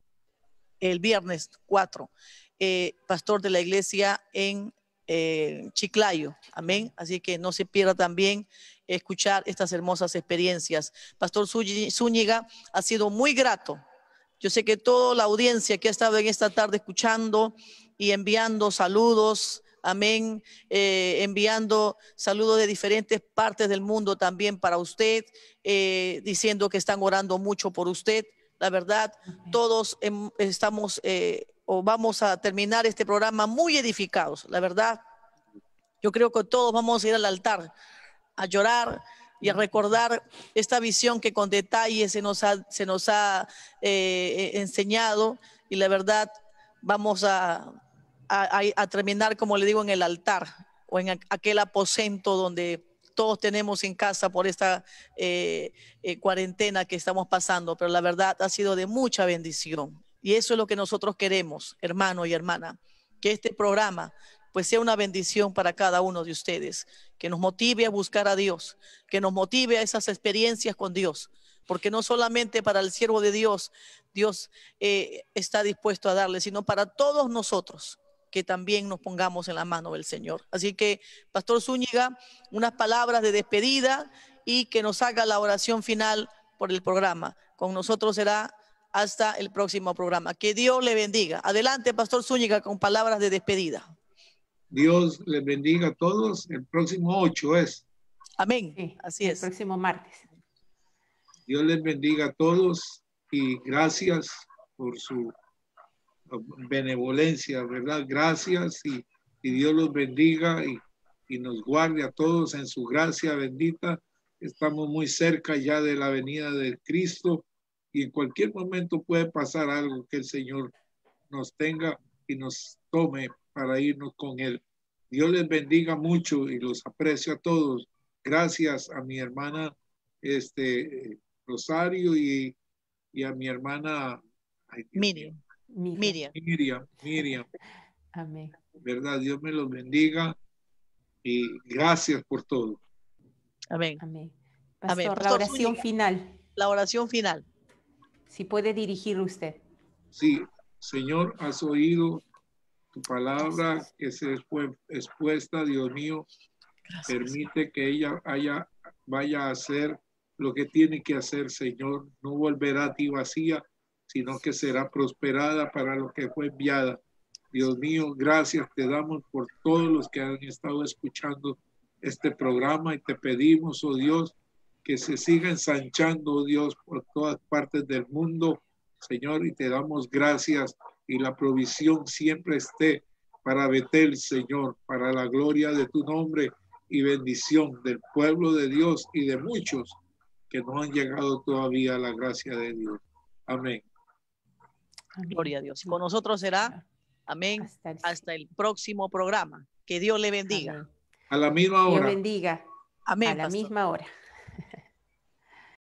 el viernes cuatro, eh, pastor de la iglesia en eh, Chiclayo, amén. Así que no se pierda también escuchar estas hermosas experiencias. Pastor Zúñiga, ha sido muy grato. Yo sé que toda la audiencia que ha estado en esta tarde escuchando y enviando saludos, amén, eh, enviando saludos de diferentes partes del mundo también para usted, eh, diciendo que están orando mucho por usted. La verdad, todos em, estamos eh, o vamos a terminar este programa muy edificados. La verdad, yo creo que todos vamos a ir al altar a llorar y a recordar esta visión que con detalle se nos ha, se nos ha eh, enseñado. Y la verdad, vamos a, a, a terminar, como le digo, en el altar o en aquel aposento donde todos tenemos en casa por esta eh, eh, cuarentena que estamos pasando, pero la verdad ha sido de mucha bendición. Y eso es lo que nosotros queremos, hermano y hermana, que este programa pues sea una bendición para cada uno de ustedes, que nos motive a buscar a Dios, que nos motive a esas experiencias con Dios, porque no solamente para el siervo de Dios, Dios eh, está dispuesto a darle, sino para todos nosotros, que también nos pongamos en la mano del Señor. Así que, Pastor Zúñiga, unas palabras de despedida y que nos haga la oración final por el programa. Con nosotros será hasta el próximo programa. Que Dios le bendiga. Adelante, Pastor Zúñiga, con palabras de despedida. Dios les bendiga a todos. El próximo ocho es. Amén. Sí, así es. El próximo martes. Dios les bendiga a todos y gracias por su benevolencia, ¿verdad? Gracias y, y Dios los bendiga y, y nos guarde a todos en su gracia bendita. Estamos muy cerca ya de la venida de Cristo y en cualquier momento puede pasar algo que el Señor nos tenga y nos tome para irnos con Él. Dios les bendiga mucho y los aprecio a todos. Gracias a mi hermana este, Rosario y, y a mi hermana ay, Miriam. Miriam. Miriam, Miriam. Amén. ¿Verdad? Dios me los bendiga y gracias por todo. Amén. Amén. Pastor, Amén. Pastor, la oración Zúñiga, final. La oración final. Si puede dirigir usted. Sí, Señor, has oído tu palabra gracias. Que se fue expuesta, Dios mío. Gracias. Permite que ella haya, vaya a hacer lo que tiene que hacer, Señor. No volverá a ti vacía, sino que será prosperada para lo que fue enviada. Dios mío, gracias te damos por todos los que han estado escuchando este programa y te pedimos, oh Dios, que se siga ensanchando, oh Dios, por todas partes del mundo, Señor, y te damos gracias y la provisión siempre esté para Betel, Señor, para la gloria de tu nombre y bendición del pueblo de Dios y de muchos que no han llegado todavía a la gracia de Dios. Amén. Amén. Gloria a Dios. Con nosotros será, amén, Hasta el, hasta el próximo programa. Que Dios le bendiga. Amén. A la misma Dios hora. bendiga. Amén, A la pastor. misma hora.